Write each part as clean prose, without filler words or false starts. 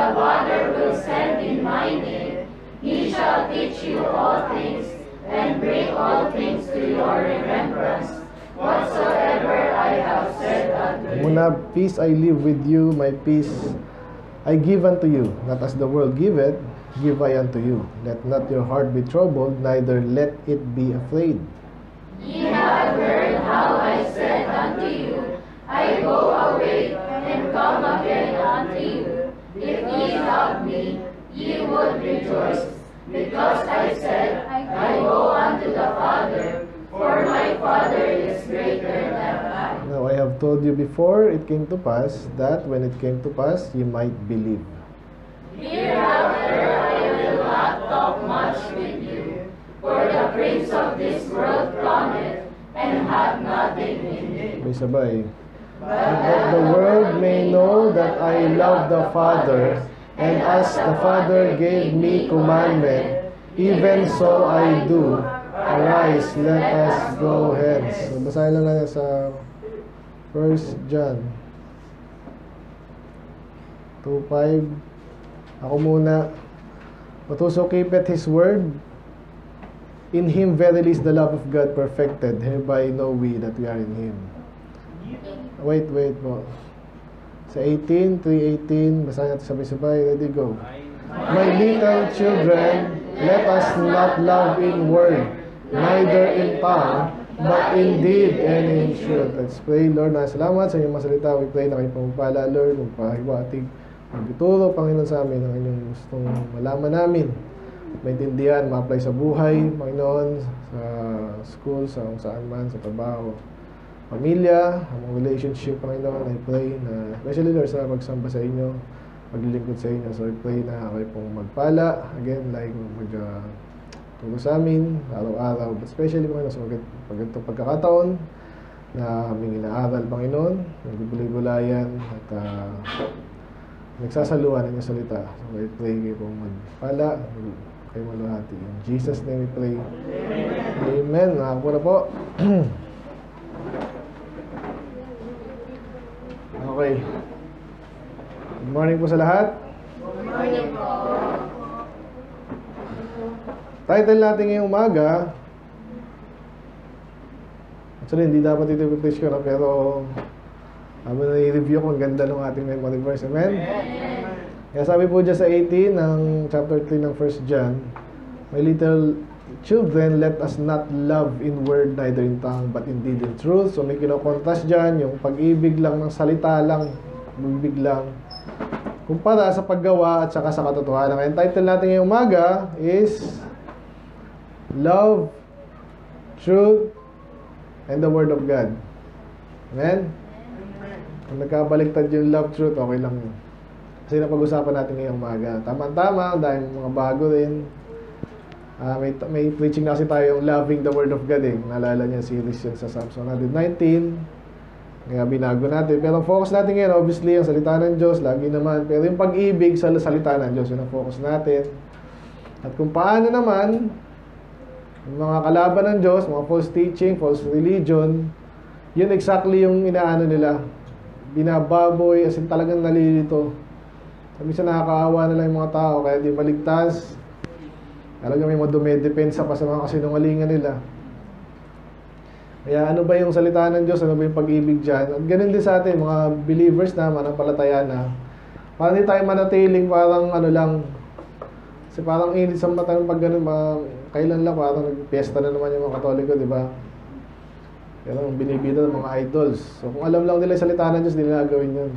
the Father will send in my name, he shall teach you all things, and bring all things to your remembrance, whatsoever I have said unto you. Muna, peace I leave with you, my peace I give unto you. Not as the world giveth, give I unto you. Let not your heart be troubled, neither let it be afraid. Ye have heard how I said unto you, I go away and come again unto you. If ye loved me, ye would rejoice, because I said, I go unto the Father, for my Father is greater than I. Now I have told you before it came to pass, that when it came to pass, you might believe. Hereafter I will not talk much with you, for the prince of this world cometh, and hath nothing in him. Sabay. That the world may know that I love the Father, and as the Father gave me commandment, even so I do. Arise, let us go hence. So, basahin lang natin sa 1 John 2:5. Ako muna. But whoso keepeth His word, in Him verily is the love of God perfected. Hereby know we that we are in Him. Wait po. Sa 3:18, basahin natin sabay-sabay. Ready, go. My little children, let us not love in word, neither in tongue, but in deed and in truth. Let's pray. Lord, salamat sa inyong masalita. We pray na kayo pagpapala, Lord, magpahiwatig, magtuturo, Panginoon, sa amin ang inyong gustong malaman namin, maintindihan, ma-apply sa buhay, Panginoon, sa school, sa kung saan man, sa trabaho, pamilya, ang relationship, Panginoon. I pray na, especially Lord, sa pagsamba sa inyo, maglilingkod sa inyo. So I pray na kayo pong magpala, again, like turo sa amin, araw-araw, but especially, Panginoon, sa pagkakataon na aming inaaral, Panginoon, nagbubulay-bulayan, at nagsasaluhan ng salita. So I pray kayo pong magpala, kayo maluhati. In Jesus' name we pray. Amen. Nakapo na po. Okay. Good morning po sa lahat. Good morning po. Title natin ngayong umaga, actually hindi dapat ito i-preach ko na, pero habang na-review ko, ang ganda ng ating memory verse. Amen? Kaya sabi po dyan sa 18 ng chapter 3 ng 1 John, my little children, let us not love in word, neither in tongue, but in deed and truth. So may kinokontrast dyan, yung pag-ibig lang ng salita lang, pag-ibig lang, kumpara sa paggawa at saka sa katotohanan. Ang title natin ngayong umaga is Love, Truth, and the Word of God. Amen? Kung nagkabaliktad yung love, truth, okay lang yun. Kasi napag-usapan natin ngayong umaga. Tama-tama, dahil mga bago rin. May preaching na kasi tayo yung Loving the Word of God eh. Naalala niya series yun sa Psalms 119. Kaya binago natin. Pero focus natin ngayon, obviously, ang salita ng Diyos, lagi naman. Pero yung pag-ibig sa salita ng Diyos, yun ang focus natin. At kung paano naman, yung mga kalaban ng Diyos, mga false teaching, false religion, yun exactly yung inaano nila. Binababoy, as in talagang nalilito. Sabi siya, nakakaawa na lang yung mga tao, kaya di maligtas. Talagang may mga dumedepensa pa sa mga kasinungalingan nila. Kaya ano ba yung salita ng Diyos? Ano ba yung pag-ibig dyan? At ganun din sa atin, mga believers na, manampalataya na. Parang hindi tayo manatiling parang ano lang. Kasi parang init sa mata pag ganun, kailan lang parang nagpiesta na naman yung mga Katoliko, di ba? Pero binibida ng mga idols. So kung alam lang nila yung salita ng Diyos, hindi nila gawin yun.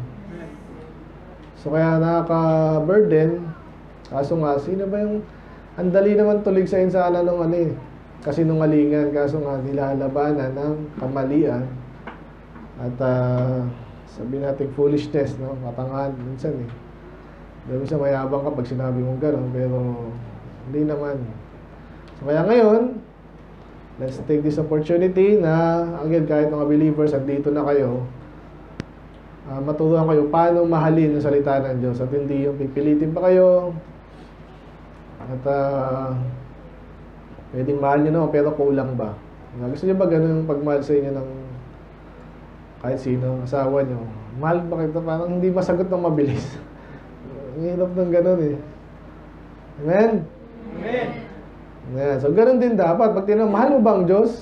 So kaya nakaka-burden. Kaso nga, sino ba yung... Ang dali naman tulig sa insana nung kasinungalingan. Kaso nga, nilalabanan ng kamalian. At sabi natin foolishness, no? Katangahan minsan eh. Dahil minsan mayabang ka pag sinabi mong gano'n, pero hindi naman. So kaya ngayon, let's take this opportunity na, again, kahit mga believers, andito na kayo, maturuan kayo paano mahalin ang salita ng Diyos at hindi yung pipilitin pa kayo at pwedeng mahal nyo naman pero kulang ba? Gusto nyo ba ganun yung pagmahal sa inyo ng kahit sino, asawa nyo? Mahal ba kayo? Parang hindi masagot ng mabilis. hirap ng ganun eh. Amen? Amen. Ayan. So, ganun din dapat. Pag tinanong, mahal mo ba ang Diyos?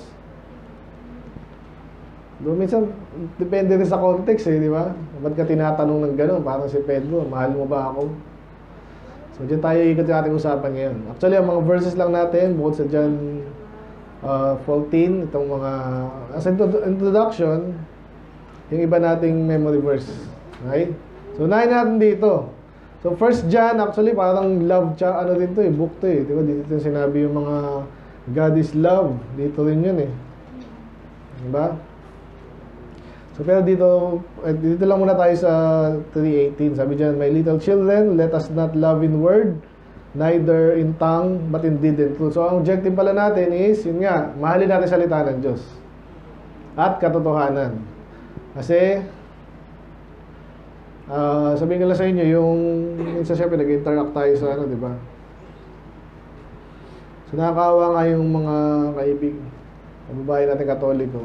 Doon minsan, depende rin sa context eh, di ba? Ba't ka tinatanong ng ganun? Parang si Pedro, mahal mo ba ako? So, dyan tayo ikot yung ating usapan ngayon. Actually, ang mga verses lang natin, bukod sa John 14, itong mga, as introduction, yung iba nating memory verse. Okay? So, unahin natin dito. So, first John, actually, parang love, ano din to eh, book to eh. Di ba? Dito yung sinabi yung mga God is love. Dito rin yun eh. Diba? So, pero dito lang muna tayo sa 3:18. Sabi dyan, my little children, let us not love in word, neither in tongue, but in deed and truth. So, ang objective pala natin is, yun nga, mahalin natin salita ng Diyos. At katotohanan. Kasi, sabihin ko lang sa inyo, yung minsan syempre nag-interact tayo sa ano, di ba? So, nakakawa nga yung mga kaibig, kababae natin Katoliko.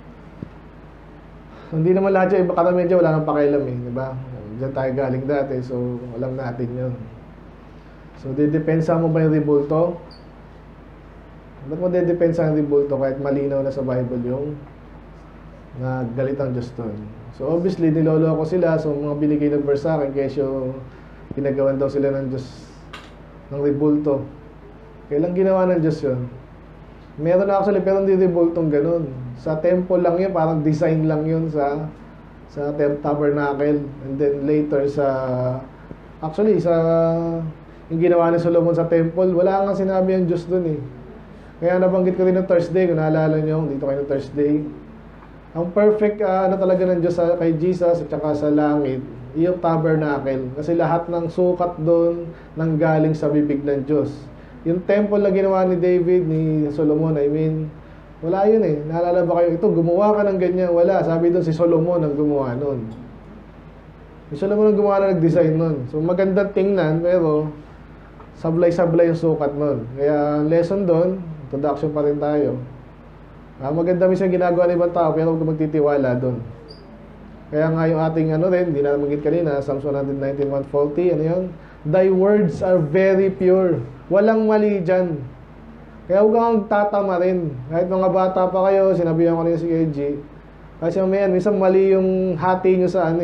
Hindi naman lahat yung iba karamihan dyan, wala nang pakialam eh, di ba? Diyan tayo galing dati, so alam natin yun. So, didepensa mo ba yung ribulto? Ba't mo didepensa yung ribulto kahit malinaw na sa Bible yung nagalit ang Diyos doon? So, obviously, niloloko sila, so mga binigay ng verse sa akin, kesyo pinagawan daw sila ng Diyos ng ribulto. Kailan ginawa ng Diyos yun? Meron na actually, pero hindi ribultong ganun. Sa temple lang yun, parang design lang yun sa tabernacle. And then later actually, yung ginawa ni Solomon sa temple, wala nga sinabi ang Diyos dun eh. Kaya nabanggit ko rin ng Thursday, kung naalala nyo, dito kayo ng Thursday. Ang perfect, talaga ng Diyos kay Jesus at saka sa langit, yung tabernacle. Kasi lahat ng sukat doon nanggaling sa bibig ng Diyos. Yung temple na ginawa ni David, ni Solomon, wala yun eh. Naalala ba kayo, ito, gumawa ka ng ganyan? Wala. Sabi doon, si Solomon ang gumawa nun. Si Solomon ang gumawa na nag-design nun. So, magandang tingnan, pero sablay-sablay yung sukat nun. Kaya, lesson doon, introduction pa rin tayo. Maganda minsan ginagawa ng ibang tao, pero huwag ka magtitiwala doon. Kaya nga yung ating hindi na nabanggit kanina, Psalms 119:140, ano yun? Thy words are very pure. Walang mali dyan. Kaya huwag kang tatama rin. Kahit mga bata pa kayo, sinabihan ko rin si KG. Kasi minsan mali yung hati nyo sa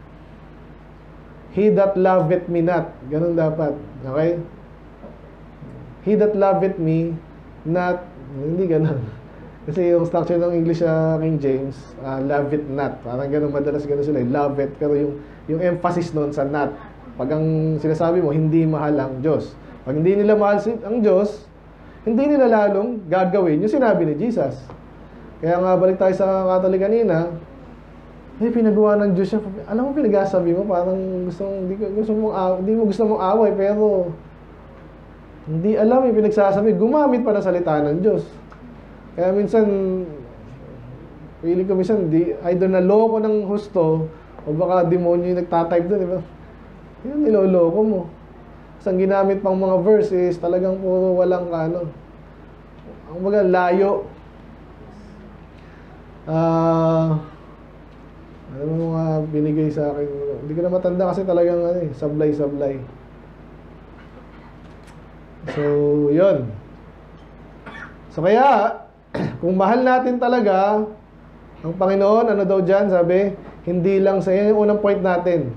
He that loveth me not. Ganun dapat. Okay? He that loveth me not. Hindi ganun. Kasi yung structure ng English King James, love it not. Parang ganun, madalas ganun sila. Love it. Pero yung emphasis nun sa not. Pag ang sinasabi mo, hindi mahal ang Diyos. Pag hindi nila mahal ang Diyos, hindi nila lalong gagawin yung sinabi ni Jesus. Kaya nga, balik tayo sa Catholic kanina, pinagawa ng Diyos siya. Alam mo, pinagasabi mo, parang hindi mo gusto mong away, pero hindi alam yung pinagsasabi. Gumamit pa ng salita ng Diyos. Kaya minsan, feeling ko minsan, either naloko ng husto, o baka demonyo yung nagtatype doon, di ba? Yun, niloloko mo. Kasi ang ginamit pang mga verse is talagang puro walang ang mga layo. Ano mo mga binigay sa akin? Hindi ko na matanda kasi talagang sablay-sablay. So, yun. So, kaya, kung mahal natin talaga ang Panginoon, ano daw dyan? Sabi, hindi lang sa yan yung unang point natin.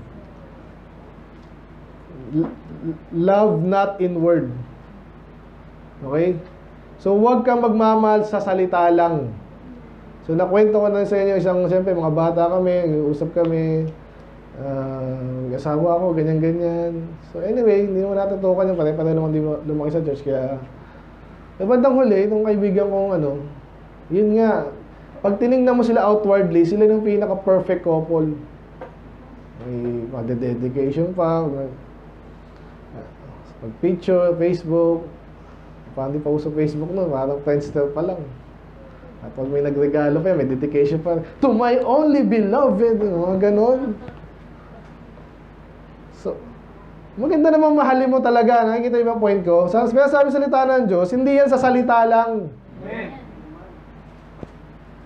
Love not in word. Okay? So, huwag kang magmamahal sa salita lang. So, nakwento ko na sa inyo siyempre, mga bata kami, usap kami, asawa ko, ganyan-ganyan. So, anyway, hindi naman natutukan yung pare-pare naman lumaki sa church. Kaya, bandang huli, itong kaibigan kong yun nga, pag tinignan mo sila outwardly, sila yung pinaka-perfect couple. May dedication pa, pag-picture, Facebook, parang di pa uso Facebook nun, parang Friendster pa lang. At pag may nagregalo pa, may dedication pa, to my only beloved, mga ganon. So, maganda naman mahalin mo talaga. Nakikita yung point ko? Sabi salita ng Diyos, hindi yan sa salita lang. Amen.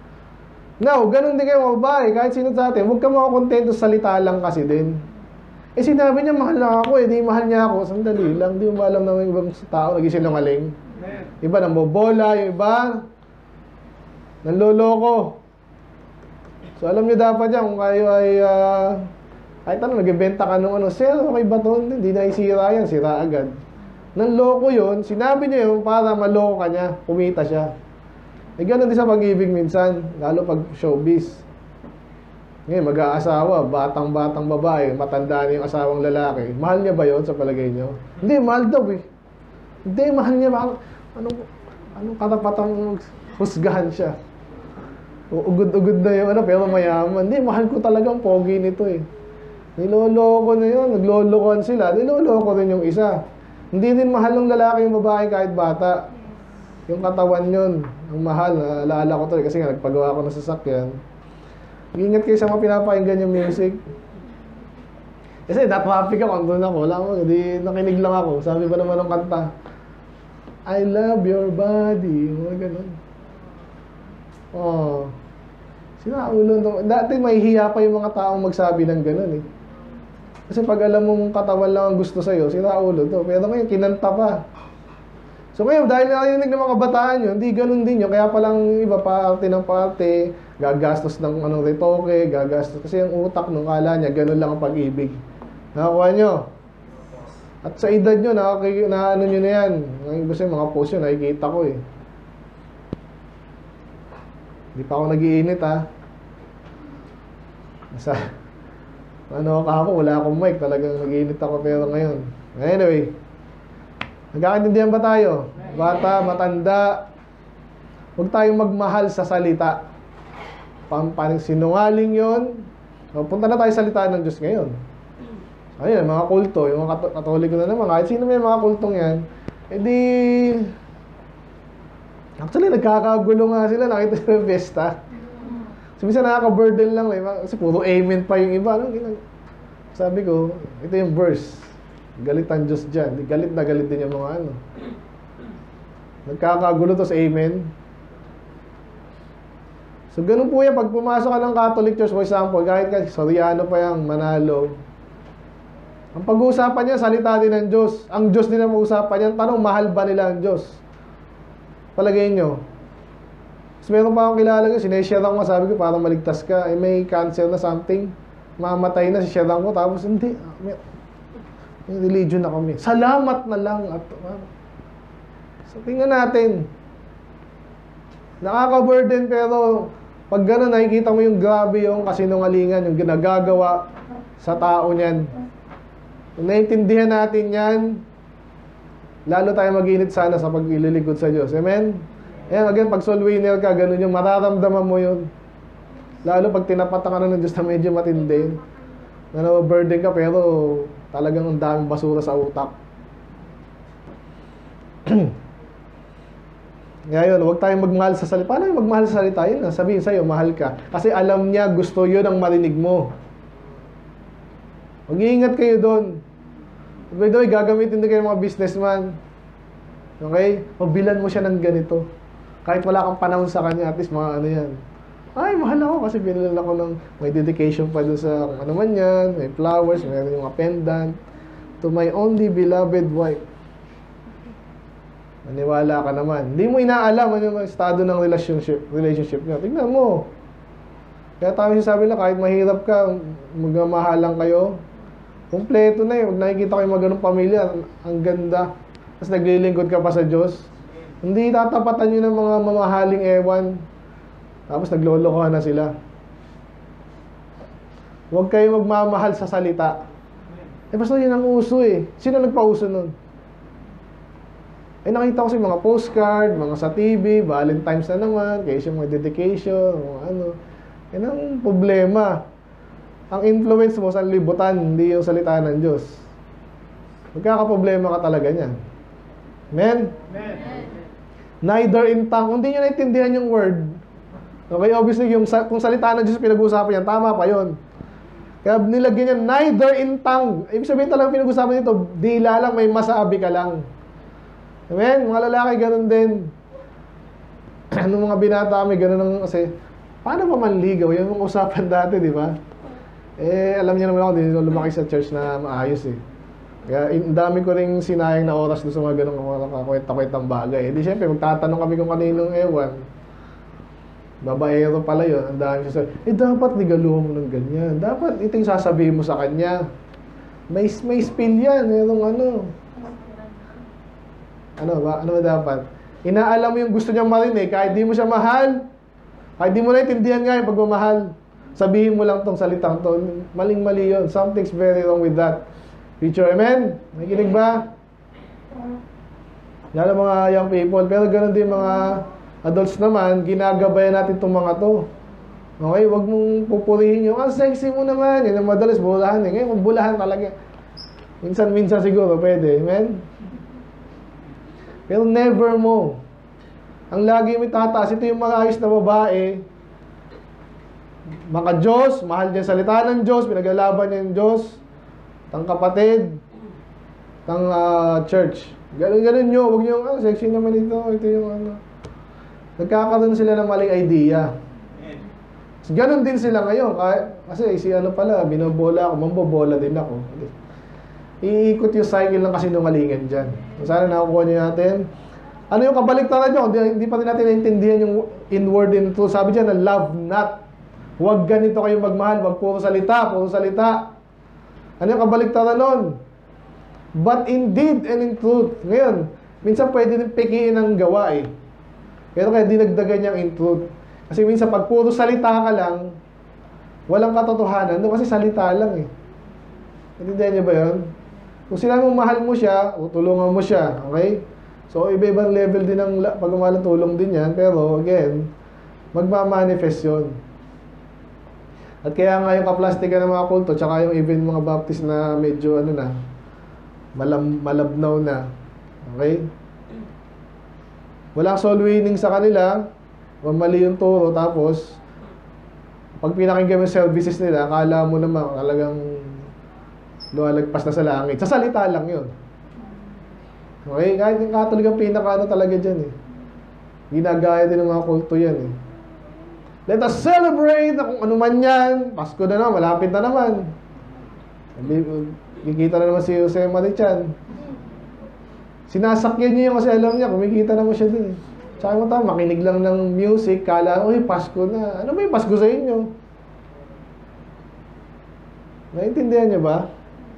Now, ganun din kayo mga babae, kahit sino sa atin, huwag ka makakontento sa salita lang kasi din. Eh sinabi niya, mahal na ako eh, di mahal niya ako. Sandali lang, di mo ba alam na may ibang tao nagsisinungaling? Iba nambobola, yung iba nanloloko. So alam niyo dapat yan, kung kayo ay kahit ano, nagbebenta ka nung ano, sir, okay ba to? Hindi na isira yan, sira agad. Nanloko yun, sinabi niya yun para maloko ka niya, kumita siya. Eh ganun din sa pag-ibig minsan, lalo pag showbiz. Ngayon, mag-aasawa, batang-batang babae, matanda na yung asawang lalaki. Mahal niya ba yun sa palagay niyo? Hindi, mahal daw eh. Hindi, mahal niya. Anong karapatang husgahan siya? Ugod-ugod na yun, pero mayaman. Hindi, mahal ko talagang pogi nito eh. Niloloko na yun, naglolokohan sila. Niloloko rin yung isa. Hindi din mahal ng lalaki yung babae kahit bata. Yung katawan yun, ang mahal. Naalala ko to kasi nga nagpagawa ko ng sasakyan. Ingat kayo sa mga pinapakinggan yung music. Kasi na-traffic ako, andun ako. Wala ko, hindi nakinig lang ako. Sabi ba naman ng kanta? I love your body. Mga ganun. Oh. Sinaulo. Dati may hiya pa yung mga taong magsabi ng ganun eh. Kasi pag alam mong katawan lang ang gusto sa'yo, sinaulo to. Pero ngayon, kinanta pa. So ngayon, dahil narinig ng mga kabataan yun, hindi ganun din yun. Kaya palang iba parte ng parte, gagastos ng retoke, gagastos. Kasi ang utak nung kala niya, ganun lang ang pag-ibig. Nakakuha nyo? At sa edad nyo, na ano nyo na yan. Ngayon kasi mga post yun, nakikita ko eh. Hindi pa ako nag-iinit ha. Ano ako, wala akong mic, talagang nag-iinit ako pero ngayon. Anyway, nagkakaintindihan ba tayo? Bata, matanda, huwag tayong magmahal sa salita. Sinungaling yun. Punta na tayo sa salita ng Diyos ngayon. Ayun, mga kulto, yung mga katoliko na naman, kahit sino may mga kultong yan, edi actually, nagkakagulo nga sila, nakita sa festa. So, minsan nakaka-burden lang eh. Kasi puro amen pa yung iba. Sabi ko, ito yung verse. Galit ang Diyos dyan. Galit na galit din yung mga ano. Nagkakagulo to sa amen. So, ganun po yan. Pag pumasok ka ng Catholic Church, for example, kahit Soriano pa yan, Manalo. Ang pag-uusapan niya, salita din ng Diyos. Ang Diyos din ang pag-uusapan niya. Tanong, mahal ba nila ang Diyos? Palagay nyo. So, meron pa akong kilala ko, sineshare ko, sabi ko, parang maligtas ka, eh, may cancer na something, mamatay na, share ko, tapos hindi, may religion na kami. Salamat na lang. At, so, tingnan natin. Nakaka-burden, pero pag gano'n, nakikita mo yung grabe yung kasinungalingan, yung ginagagawa sa tao niyan. Kung naiintindihan natin yan, lalo tayo mag-init sana sa pag-ililigod sa Diyos. Amen? Ayan, again, pag soul winner ka, ganun yung mararamdaman mo yun. Lalo pag tinapatan ka na ng Diyos na medyo matindi, na nababurden ka, pero talagang ang daming basura sa utak. Ngayon, huwag tayong magmahal sa salita. Paano yung magmahal sa salita? Yun, sabihin sa'yo, mahal ka. Kasi alam niya, gusto yun ang marinig mo. Mag-iingat kayo doon. By the way, gagamitin din kayo ng mga businessman. Okay? Mabilan mo siya ng ganito. Kahit wala kang panahon sa kanya, at least mga ano yan. Ay, mahal ako kasi binilan ako ng may dedication pa doon sa kung ano man yan, may flowers, may yung pendant. To my only beloved wife. Maniwala ka naman. Hindi mo inaalam ano yung estado ng relationship niya. Tingnan mo. Kaya tayo sabi na kahit mahirap ka, magmamahalan kayo, kompleto na yun. Nakikita ko yung mga ganong pamilya, ang ganda. Tapos naglilingkod ka pa sa Diyos. Hindi tatapatan nyo ng mga mamahaling ewan. Tapos naglolokohan na sila. Huwag kayo magmamahal sa salita. Eh basta yun ang uso eh. Sino nagpauso nun? Eh nakita ko sa mga postcard, mga sa TV, Valentine's na naman, kaya siya mga dedication, mga ano. Yan ang problema. Ang influence mo sa libutan, hindi yung salita ng Diyos. Magkakaproblema ka talaga niyan. Amen? Amen. Neither in tongue. Kung hindi nyo naintindihan yung word, okay, obviously, kung salita ng Diyos pinag-uusapan yan, tama pa yun. Kaya nilagyan niya, neither in tongue. Ibig sabihin talagang pinag-uusapan nito, dila lang, may masabi ka lang. Amen? Mga lalaki, ganun din. Nung mga binata kami, ganun lang kasi, paano pa manligaw? Yan yung usapan dati, di ba? Alam niyo naman ako, hindi lumaki sa church na maayos eh. Kaya ang dami ko ring sinayang na oras doon sa mga ganong kakwenta-kwentang bagay. Hindi syempre, magtatanong kami kung kaninong ewan. Babaero pala yun. Ang dami siya dapat ligaluhan mo ng ganyan. Dapat ito yung sasabihin mo sa kanya. May spill yan. Ano ba dapat? Inaalam mo yung gusto niyang marinig. Kahit di mo siya mahal, kahit di mo naintindihan nga yung pagmamahal, sabihin mo lang tong salitang to. Maling-mali yun. Something's very wrong with that. Preacher, amen? Nakikinig ba? Yan ang mga young people. Pero ganoon din mga adults naman, ginagabayan natin itong mga to. Okay? Huwag mong pupurihin yung, sexy mo naman. Yan ang madalas, bulahan eh. Ngayon, bulahan talaga. Minsan siguro, pwede. Amen? Pero never mo. Ang lagi mo itataas, ito yung mga ayos na babae. Maka-Diyos, mahal niya salita ng Diyos, pinaglalaban niya yung Diyos. Tang kapatid, tang church. Ganun nyo, huwag nyo, sexy naman ito yung ano. Nagkakaroon sila ng maling idea. Ganun din sila ngayon. Kasi si ano pala, binobola ako, mambobola din ako. Iikot yung cycle ng kasinungalingan dyan. Sana nakukuha nyo natin. Ano yung kabaliktaran nyo? Hindi pa rin natin naintindihan yung inward and truth. Sabi dyan na love not. Huwag ganito kayo magmahal. Huwag puro salita, puro salita. Ano yung kabaliktaran nun? But in deed and in truth. Ngayon, minsan pwede rin pekiin ang gawa eh. Pero kaya dinagdagan niyang in truth. Kasi minsan pag puro salita ka lang, walang katotohanan. No, kasi salita lang eh. Natindihan niyo ba yun? Kung sila mong mahal mo siya, tulungan mo siya. Okay? So, iba-ibang level din ng pagmamahal, tulong din yan. Pero, again, magmamanifest yun. At kaya nga yung kaplastika ng mga kulto, tsaka yung even mga baptist na medyo ano na, malabnaw na. Okay? Walang soul winning sa kanila, mali yung turo, tapos pag pinakinggan mo services nila, akala mo naman talagang lumalagpas na sa langit. Sa salita lang yun. Okay? Kahit yung Catholic ang pinaka talaga dyan eh. Ginagaya din ng mga kulto yan eh. Let us celebrate na kung ano man yan. Pasko na naman, malapit na naman. Kikita na naman si Jose Marichan. Sinasakyan niya yun kasi alam niya, kumikita naman siya dun. Tsaka mo tama, makinig lang ng music, kala, uy, Pasko na. Ano ba yung Pasko sa inyo? Naintindihan niyo ba?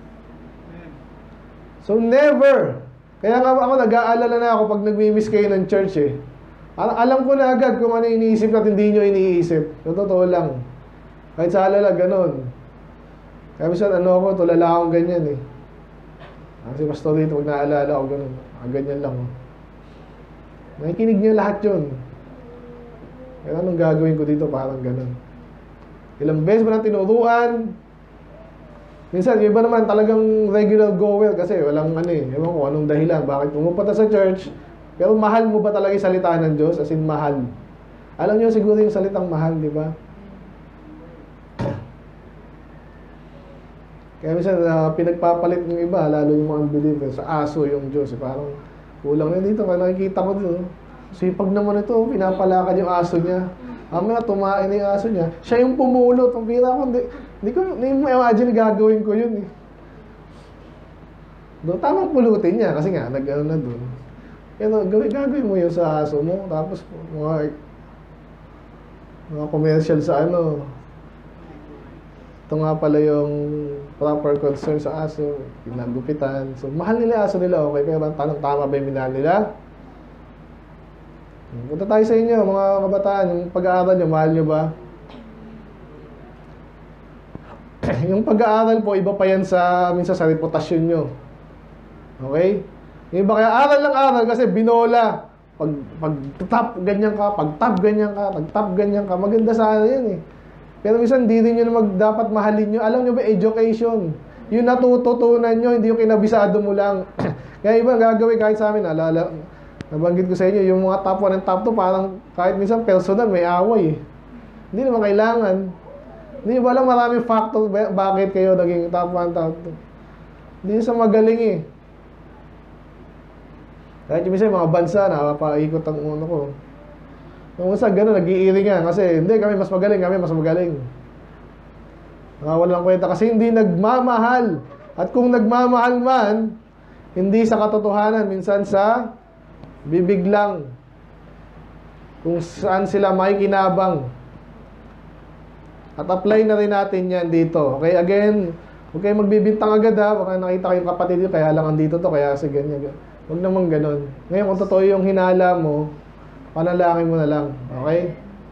So never. Kaya nga ako nag-aalala na ako pag nagmi-miss kayo ng church eh. Alam ko na agad kung ano iniisip at hindi nyo iniisip. Yung totoo lang. Kahit sa alala, ganun. Kaya minsan, ako, tulala akong ganyan eh. Kasi pastor dito, pag naalala ako, ganun. Ganyan lang. Nakikinig niya lahat yun. Kaya anong gagawin ko dito, parang ganun. Ilang beses mo nang tinuruan. Minsan, yung iba naman talagang regular goer kasi walang ewan ko anong dahilan. Bakit pumupunta sa church? Pero mahal mo ba talaga yung salita ng Diyos? As in, mahal. Alam niyo siguro yung salitang mahal, di ba? Kaya minsan, pinagpapalit ng iba, lalo yung mga unbelievers, sa aso yung Diyos. Parang kulang na dito. Kaya nakikita ko dito, sipag naman ito, pinapalakan yung aso niya. Mamaya, tumain na yung aso niya. Siya yung pumulot. Ang pira ko, hindi ko imagine gagawin ko yun eh. Doon, tamang pulutin niya kasi nga, nag-ano na doon. Pero gagawin mo yun sa aso mo. Tapos mga commercial sa ano. Ito nga pala yung proper concern sa aso. Pinagupitan. So mahal nila aso nila, okay? Pero tama ba yung minahal nila? Punta tayo sa inyo, mga kabataan. Yung pag-aaral nyo, mahal nyo ba? Yung pag-aaral po, iba pa yan minsan sa reputasyon nyo. Okay? Yung iba kaya aral lang aral kasi binola. Pag top ganyan ka, pag top ganyan ka, pag top ganyan ka, maganda sana yan eh. Pero minsan hindi rin nyo dapat mahalin nyo. Alam nyo ba, education. Yung natututunan nyo, hindi yung kinabisado mo lang. Kaya iba gagawin kahit sa amin, nabanggit ko sa inyo, yung mga top 1 and top 2, parang kahit minsan personal, may away eh. Hindi naman kailangan. Hindi ba lang maraming factor bakit kayo naging top 1, top 2. Hindi sa magaling eh. Kahit yung minsan mga bansa, nakapaikot ang uno ko. Yung isa, gano'n, nag-iiri nga. Kasi, hindi, kami mas magaling. Nakawala ng kwenta kasi hindi nagmamahal. At kung nagmamahal man, hindi sa katotohanan, minsan sa bibig lang. Kung saan sila makikinabang. At apply na rin natin yan dito. Okay, again, huwag kayong magbibintang agad ha. Baka nakita kayong kapatid nyo, kaya lang andito to, kaya kasi ganyan. Huwag naman ganun. Ngayon, kung totoo yung hinala mo, panalangin mo na lang. Okay?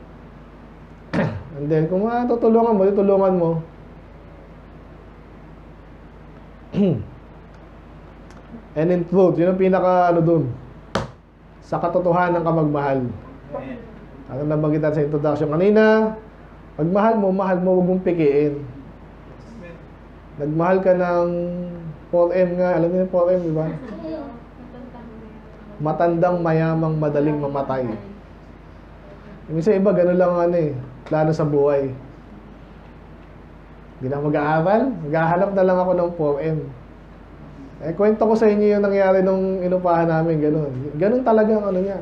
And then, kung tutulungan mo, tutulungan mo. And in truth, yun ang pinaka dun. Sa katotohanan ka magmahal. Ano nabanggit natin sa introduction kanina, pagmahal mo, huwag mong pikiin. Nagmahal ka ng 4M nga, alam niyo yung 4M, di ba? Matandang, mayamang, madaling mamatay. Yung isa iba, gano'n lang plano sa buhay. Hindi na mag-aaral, maghahanap na lang ako ng 4M. Kwento ko sa inyo yung nangyari nung inupahan namin, gano'n. Gano'n talaga ang niya.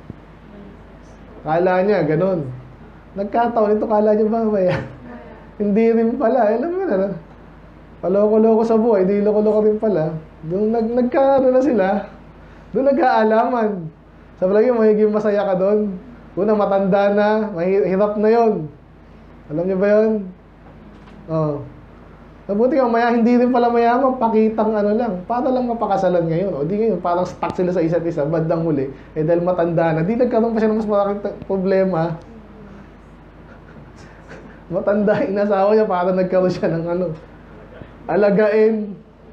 Kala niya, gano'n. Nagkataon ito, kala niya ba maya? Hindi rin pala, alam mo na. Paloko-loko sa buhay, di loko-loko rin pala. Doon nagkaano na sila. Doon nagkaalaman. Sa palagi, magiging masaya ka doon. Una, matanda na, mahirap na yon. Alam niyo ba yon? Oh. Nabuti nga, hindi rin pala mayaman, pakitang lang. Para lang mapakasalan ngayon. O di ngayon, parang stuck sila sa isa't isa, bandang huli. Dahil matanda na, di nagkaroon pa siya ng mas malaking problema. Matanda, inasawa niya, para nagkaroon siya ng alagain.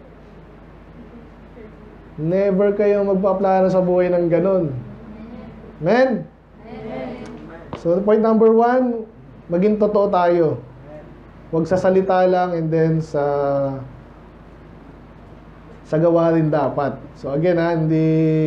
Never kayo magpaplano sa buhay ng ganun. Amen? So, point number 1, maging totoo tayo. Huwag sa salita lang and then sa gawa rin dapat. So, again hindi...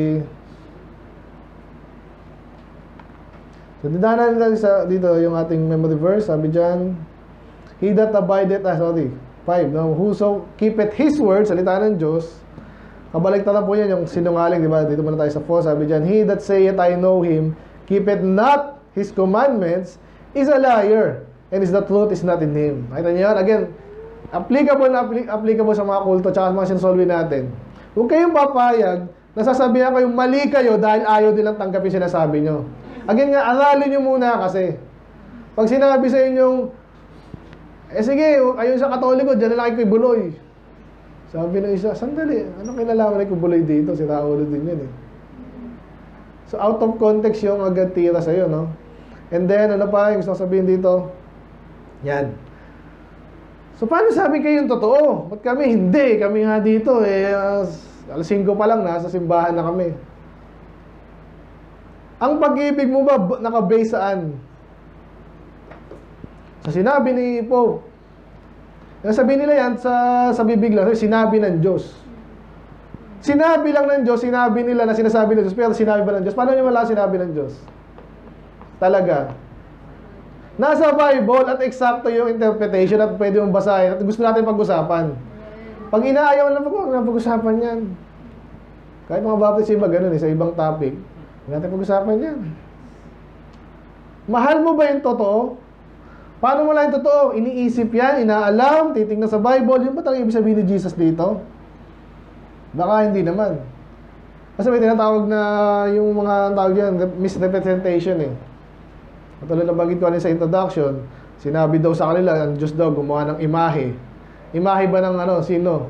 So, didaanan natin dito yung ating memory verse. Sabi dyan, He that abideth, 5, no? Whoso keepeth His word, salita ng Diyos. Kabaligtaran po yan, yung sinungaling, di ba? Dito muna tayo sa 4, sabi dyan, He that saith, I know Him, keepeth not His commandments, is a liar, and is the truth is not in Him. Nakita niyo yan? Again, applicable sa mga kulto, tsaka sa mga sinsolve natin. Huwag kayong papayag, nasasabihan kayong mali kayo dahil ayaw nilang tanggapin sinasabi nyo. Again nga, aralin nyo muna kasi. Pag sinabi sa inyong, sige, ayun sa Katoliko, dyan na lang iko'y buloy. Sabi ng isa, sandali, anong kinalaman iko'y buloy dito? Si Raulo din yun So, out of context yung agad tira sa'yo, no? And then, ano pa yung gusto sabihin dito? Yan. So, paano sabi kayo yung totoo? Ba't kami? Hindi. Kami nga dito, alas 5 pa lang, nasa simbahan na kami. Ang pag-ibig mo ba naka-base saan? Sa sinabi ni Pope. Sabi nila yan sa bibig lang, sinabi ng Diyos. Sinabi lang ng Diyos, sinabi nila na sinasabi ng Diyos, pero sinabi ba ng Diyos? Paano nyo wala sinabi ng Diyos? Talaga. Nasa Bible at eksakto yung interpretation at pwede mong basahin at gusto natin pag-usapan. Pag inaayaw lang pag-usapan yan. Kahit mga baptist iba, ganun sa ibang topic, hindi natin pag-usapan yan. Mahal mo ba yung totoo? Paano mo lang yung totoo? Iniisip yan, inaalam, titignan sa Bible. Yung ba talagang ibig sabihin ni Jesus dito? Baka hindi naman. Kasi may tinatawag na yung mga tawag yan, misrepresentation Katulad na bagay ko sa introduction, sinabi daw sa kanila, ang Diyos daw gumawa ng imahe. Imahe ba ng sino?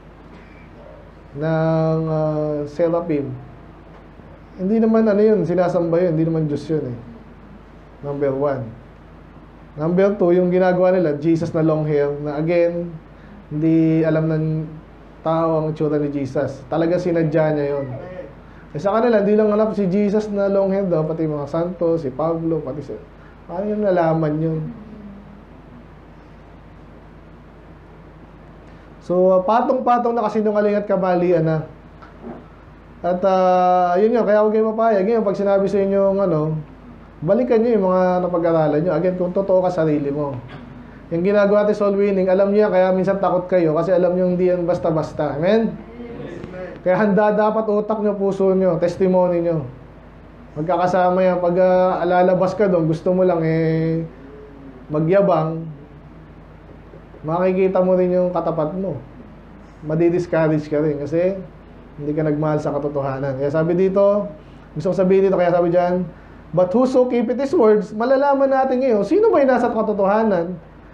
Ng seraphim. Hindi naman yun, sinasamba yun, hindi naman Diyos yun Number 1. Number 2, yung ginagawa nila, Jesus na long hair, na again, hindi alam ng tao ang itsura ni Jesus. Talaga sinadya niya yun. Sa kanila, hindi lang alam si Jesus na long hair daw, pati mga santo, si Pablo, pati si... Paano yung nalaman yun? So, patong-patong na kasinungaling at kabalian na. At, yun nga, kaya huwag kayo mapayag. Ngayon, pag sinabi sa inyo balikan nyo yung mga napag-aralan nyo. Again, kung totoo ka sarili mo. Yung ginagawa natin soul winning, alam niya, kaya minsan takot kayo kasi alam niyo hindi yan basta-basta. Amen? Kaya handa dapat utak niyo, puso niyo, testimony niyo. Magkakasama yan. Pag alalabas ka doon, gusto mo lang magyabang. makikita mo rin yung katapat mo. Madi-discourage ka rin kasi hindi ka nagmahal sa katotohanan. Kaya sabi dito, gusto ko sabihin dito, kaya sabi dyan, but whoso keepeth his words, malalaman natin ngayon, sino ba yung nasa katotohanan?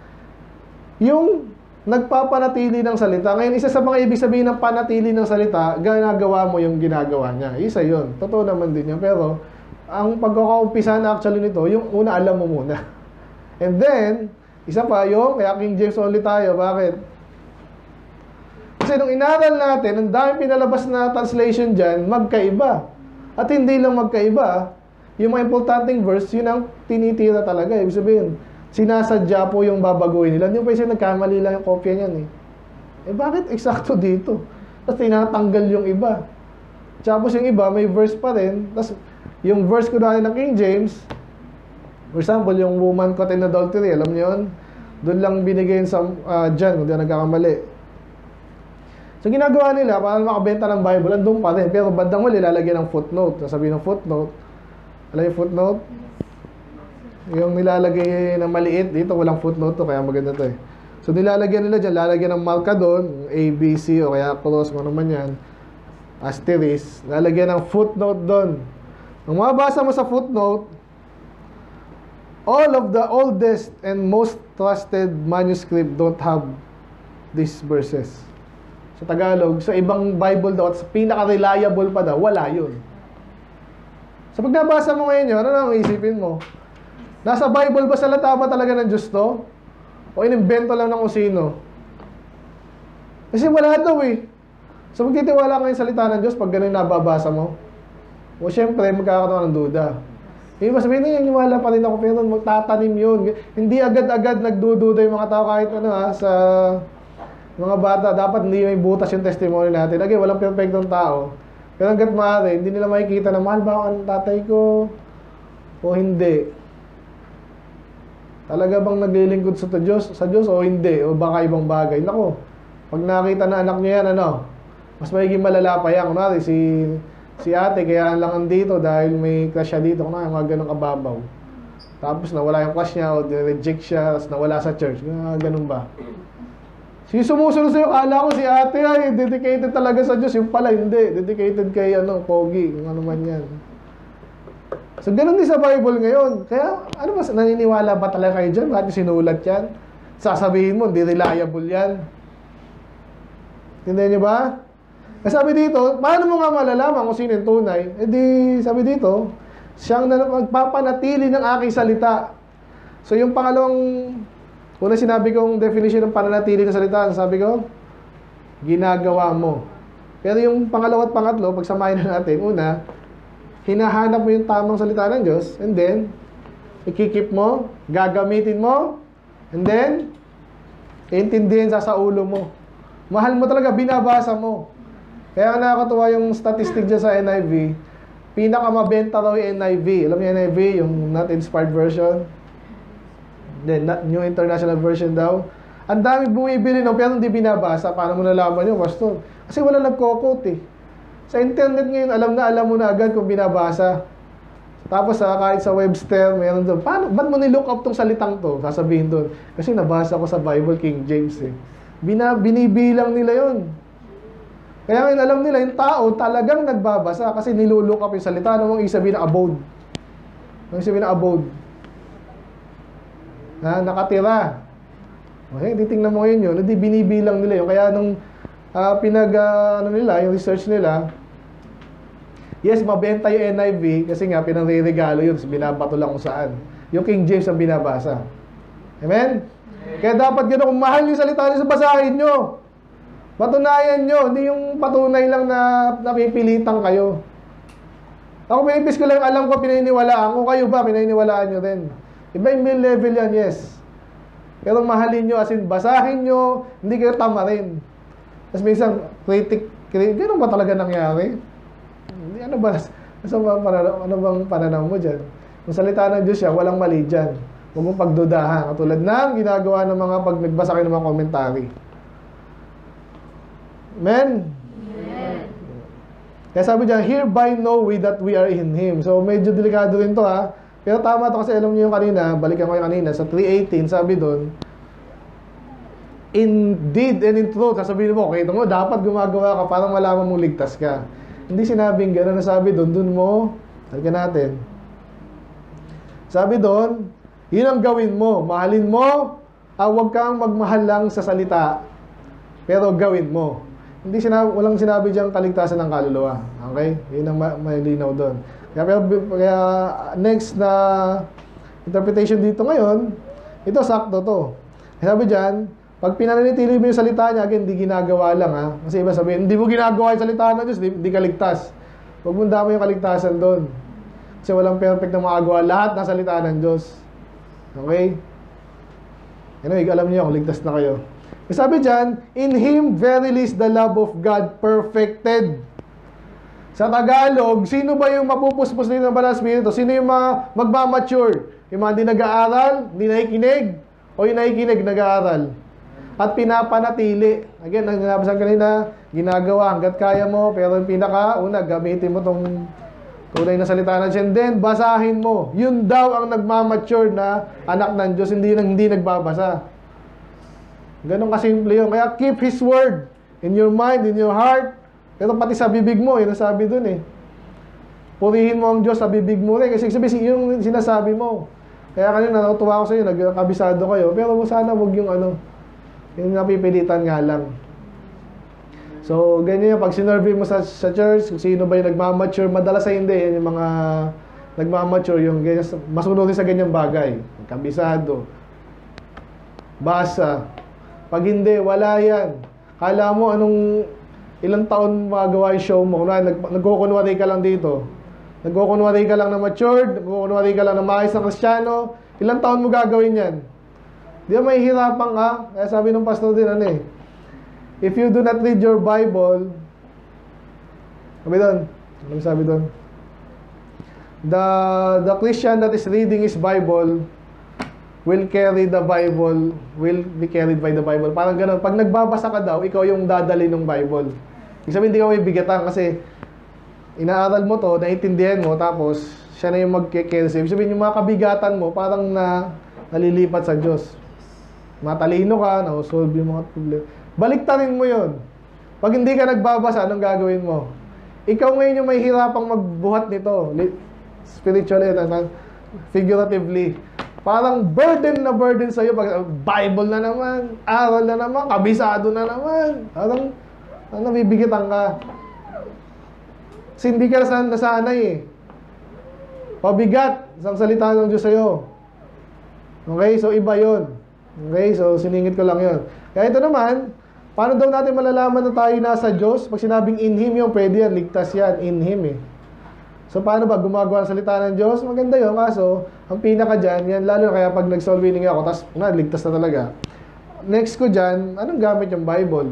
Yung nagpapanatili ng salita. Ngayon, isa sa mga ibig sabihin ng panatili ng salita, ginagawa mo yung ginagawa niya. Isa yun. Totoo naman din yun. Pero, ang pagkakaumpisa na actually nito, yung una, alam mo muna. And then, isa pa yung, kaya King James only tayo. Bakit? Kasi nung inaral natin, ang daming pinalabas na translation dyan, magkaiba. At hindi lang magkaiba, yung mga importanteng verse, yun ang tinitira talaga. Ibig sabihin, sinasadya po yung babaguhin nila. Hindi pa yung nagkamali lang yung kopya niyan eh. Eh bakit eksakto dito? Tapos tinatanggal yung iba. Tapos yung iba, may verse pa rin. Tapos yung verse ko dahil ng King James, for example, yung woman caught in adultery, alam niyo yun? Doon lang binigay sa John, kung di nagkakamali. So ginagawa nila, para makabenta ng Bible, andun pa rin. Pero bandang huli, lalagyan ng footnote. Sasabihin ng footnote. Alam yung footnote? Yung nilalagay ng maliit, dito walang footnote to, kaya maganda to eh. So nilalagyan nila dyan, lalagyan ng marka doon, A, B, C, o kaya cross, kung ano man yan, asterisk, lalagyan ng footnote doon. Nung mabasa mo sa footnote, all of the oldest and most trusted manuscript don't have these verses. Sa Tagalog, sa ibang Bible daw, at sa pinaka-reliable pa daw, wala yun. So pag nabasa mo ngayon yun, ano nang isipin mo? Nasa Bible ba, salita ba talaga ng Diyos to? O inimbento lang ng usino? Kasi wala daw eh. So magtitiwala ka yung salita ng Diyos pag ganun nababasa mo? O syempre, magkakaroon ng duda. Yung sabihin na yun, niwala pa rin ako, pero magtatanim yun. Hindi agad-agad nagdududa yung mga tao kahit ano sa mga bata. Dapat hindi may butas yung testimony natin. Again, walang perfectong tao. Pero hanggat maaari, hindi nila makikita na mahal ba ako ang tatay ko o hindi. Talaga bang naglilingkod sa Diyos o hindi? O baka ibang bagay? Nako, pag nakita na anak niya yan, ano, mas magiging malala pa yan. Kunwari, si ate, kaya lang andito dahil may crush siya dito. Kunwari, mga ganun kababaw. Tapos nawala yung crush niya o reject siya, tapos nawala sa church. Ganun ba? Sumusunod sa'yo, kala ko si ate ay dedicated talaga sa Diyos. Yung pala, hindi. Dedicated kay pogi, kung ano man yan. So, ganun din sa Bible ngayon. Kaya, ano ba, naniniwala ba talaga kayo dyan? Bakit sinulat yan? Sasabihin mo, hindi reliable yan. Tindihan niyo ba? Kasi sabi dito, paano mo nga malalaman kung sino yung tunay? Eh di, sabi dito, siyang magpapanatili ng aking salita. So, yung pangalawang, una sinabi kong definition ng pananatili ng salita, sabi ko, ginagawa mo. Pero yung pangalawa at pangatlo, pagsamahin na natin, una, hinahanap mo yung tamang salita ng Diyos, and then, ikikip mo, gagamitin mo, and then, iintindihin sa ulo mo. Mahal mo talaga, binabasa mo. Kaya nakakatuwa yung statistic dyan sa NIV, pinakamabenta raw yung NIV. Alam niyo NIV, yung not inspired version? Then, New International Version daw. Ang dami bumibili pero hindi binabasa. Paano mo nalaman yun, Pastor? Kasi wala nagko-quote eh. Sa internet ngayon, alam mo na agad kung binabasa. Tapos kahit sa Webster, mayroon doon. Ba't mo nilook up tong salitang to? Sasabihin doon. Kasi nabasa ko sa Bible King James eh. Binibilang nila yon. Kaya ngayon alam nila, yung tao talagang nagbabasa kasi nilook up yung salita. Ano mong isabihin na abode? Ano isabihin na abode? Nakatira. Okay, titingnan mo yun. Hindi binibilang nila yun. Kaya nung yung research nila, yes, mabenta yung NIV kasi nga pinanririgalo yun, binabato lang kung saan. Yung King James ang binabasa. Amen? Kaya dapat gano'n, kung mahal yung salita niyo sa basahin nyo. Patunayan nyo, hindi yung patunay lang na napipilitan kayo. Ako pinipis ko lang alam ko, pinaniniwalaan ko. Kayo ba, pinaniniwalaan nyo rin? Iba yung level yan, yes. Pero mahalin nyo, as in, basahin nyo, hindi kayo tamarin. Tapos minsan, gano'n ba talaga nangyari? Ano bang pananaw mo dyan? Kung salita ng Diyos siya, walang mali dyan. Huwag mong pagdudahan. Katulad ng ginagawa ng mga pag nagbasa kayo ng mga komentary. Amen? Amen. Kaya sabi dyan, hereby know we that we are in Him. So medyo delikado rin to ha. Pero tama to kasi alam niyo yung kanina, balikan ko yung kanina, sa 3:18 sabi doon, in deed and in truth. Sasabihin mo, okay, ito mo, dapat gumagawa ka para malaman mong ligtas ka. Hindi sinabing gano'n, nasabi doon mo, halika natin. Sabi doon, yun ang gawin mo. Mahalin mo, huwag kang magmahal lang sa salita, pero gawin mo. Walang sinabi diyang kaligtasan ng kaluluwa. Okay? Yun ang malinaw doon. Kaya next na interpretation dito ngayon, ito sakto to. Sabi dyan, pag pinananitili mo yung salita niya, again, hindi ginagawa lang ha. Kasi iba sabihin, hindi mo ginagawa yung salita ng Diyos, hindi ka ligtas. Huwag mo dama yung kaligtasan doon. Kasi walang perfect na makagawa lahat ng salita ng Diyos. Okay? Anyway, alam niyo kung ligtas na kayo. Sabi dyan, in Him verily is the love of God perfected. Sa Tagalog, sino ba yung mapupuspos nito ng Banal na Espiritu? Sino yung magmamature? Yung mga hindi nag-aaral, hindi nakikinig, o yung nakikinig, nag-aaral? At pinapanatili. Again, ang nanabasan kanina, ginagawa hanggat kaya mo, pero yung una, gamitin mo tong tunay na salita ng Diyos, and then, basahin mo. Yun daw ang nagmamature na anak ng Diyos, hindi nagbabasa. Ganon kasimple yun. Kaya keep His Word in your mind, in your heart, pero pati sa bibig mo, yun ang sabi dun eh. Purihin mo ang Diyos sa bibig mo rin, kasi yung sinasabi mo. Kaya kanina, natutuwa ko sa inyo, nagkabisado kayo, pero sana wag yung yung napipilitan nga lang. So, ganyan yung pag sinurvey mo sa church, kung sino ba yung nagmamature, madalas ay hindi, yan yung mga nagmamature, yung ganyan, masunod din sa ganyang bagay. Kabisado, basa. Pag hindi, wala yan. Kala mo ilang taon magawa yung show mo. Nagkukunwari ka lang dito. Nagkukunwari ka lang na matured, nagkukunwari ka lang na maayos na Kristiyano. Ilang taon mo gagawin yan? Di ba may hirapan ka? Kaya sabi ng pastor din, if you do not read your Bible, sabi doon? The Christian that is reading his Bible will carry the Bible, will be carried by the Bible. Parang ganun. Pag nagbabasa ka daw, ikaw yung dadali ng Bible. Ibig sabihin, hindi ka may bigatan kasi inaaral mo to, naiintindihan mo, tapos siya na yung mag-carry. Ibig sabihin, yung mga kabigatan mo, parang nalilipat sa Diyos. Matalino ka, na-solve yung mga problema. Baliktarin mo yun. Pag hindi ka nagbabasa, anong gagawin mo? Ikaw ngayon yung may hirapang magbuhat nito. Spiritually, figuratively. Parang burden na burden sa'yo. Bible na naman, aral na naman, kabisado na naman. Parang nabibigitan ka. Kasi hindi ka nasanay eh. Pabigat, isang salita ng Diyos sa'yo. Okay, so iba yun. Okay, so siningit ko lang yun. Kaya ito naman, paano daw natin malalaman na tayo nasa Diyos? Pag sinabing in Him yung pwede yan, ligtas yan, in Him eh. So paano ba gumagawa ng salita ng Diyos? Maganda yun, kaso ang pinaka dyan, yan lalo kaya pag nag-soul winning ako, tapos ligtas na talaga. Next ko dyan, anong gamit yung Bible?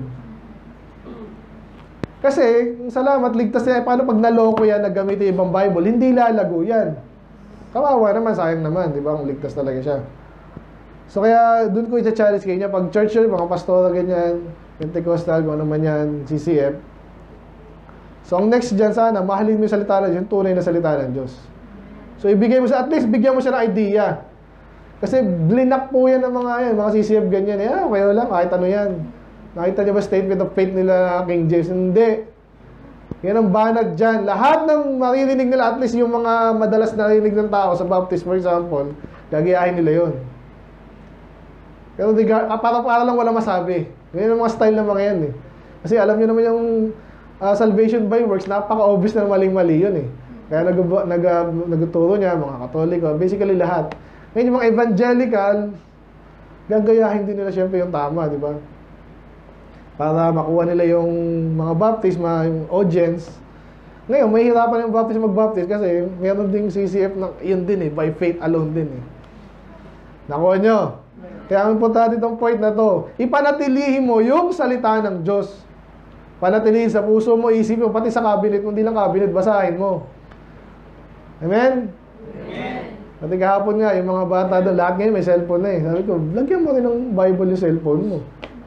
Kasi, salamat, ligtas yan. Paano pag naloko yan, naggamitin ibang Bible? Hindi lalago yan. Kawawa naman, sayang naman, di ba? Kung ligtas talaga siya. So kaya doon ko i-challenge kayo niya pag church, mga pastora ganyan, Pentecostal, kung ano man yan, CCF. So ang next dyan sana, mahalin mo yung salita ng Diyos, yung tunay na salita ng Diyos. So ibigay mo at least bigyan mo siya ng idea. Kasi blinak po yan ng mga CCF ganyan. Okay lang, kahit ano yan. Nakita niyo ba statement of faith nila King James? Hindi. Yan ang banat dyan. Lahat ng maririnig nila, at least yung mga madalas narinig ng tao sa Baptist, for example, gagayahin nila yun. Pero para lang wala masabi. Ganyan ang mga style ng mga yan eh. Kasi alam nyo naman yung salvation by works, napaka-obvious na maling-mali yun eh. Kaya nagtuturo niya, mga Katoliko, basically lahat. Ngayon yung mga evangelical, gagayahin din nila syempre yung tama, di ba? Para makuha nila yung mga baptist, yung audience. Ngayon, may hirapan yung baptist mag-baptist kasi meron ding CCF na yun din eh, by faith alone din eh. Nakuha nyo? Kaya ang importante itong point na to, ipanatilihin mo yung salita ng Diyos. Panatilihin sa puso mo, isip mo, pati sa cabinet mo, hindi lang cabinet, basahin mo. Amen? Amen. Pati kahapon nga, yung mga bata doon, lahat ngayon may cellphone na eh. Sabi ko, lagyan mo rin ng Bible yung cellphone mo.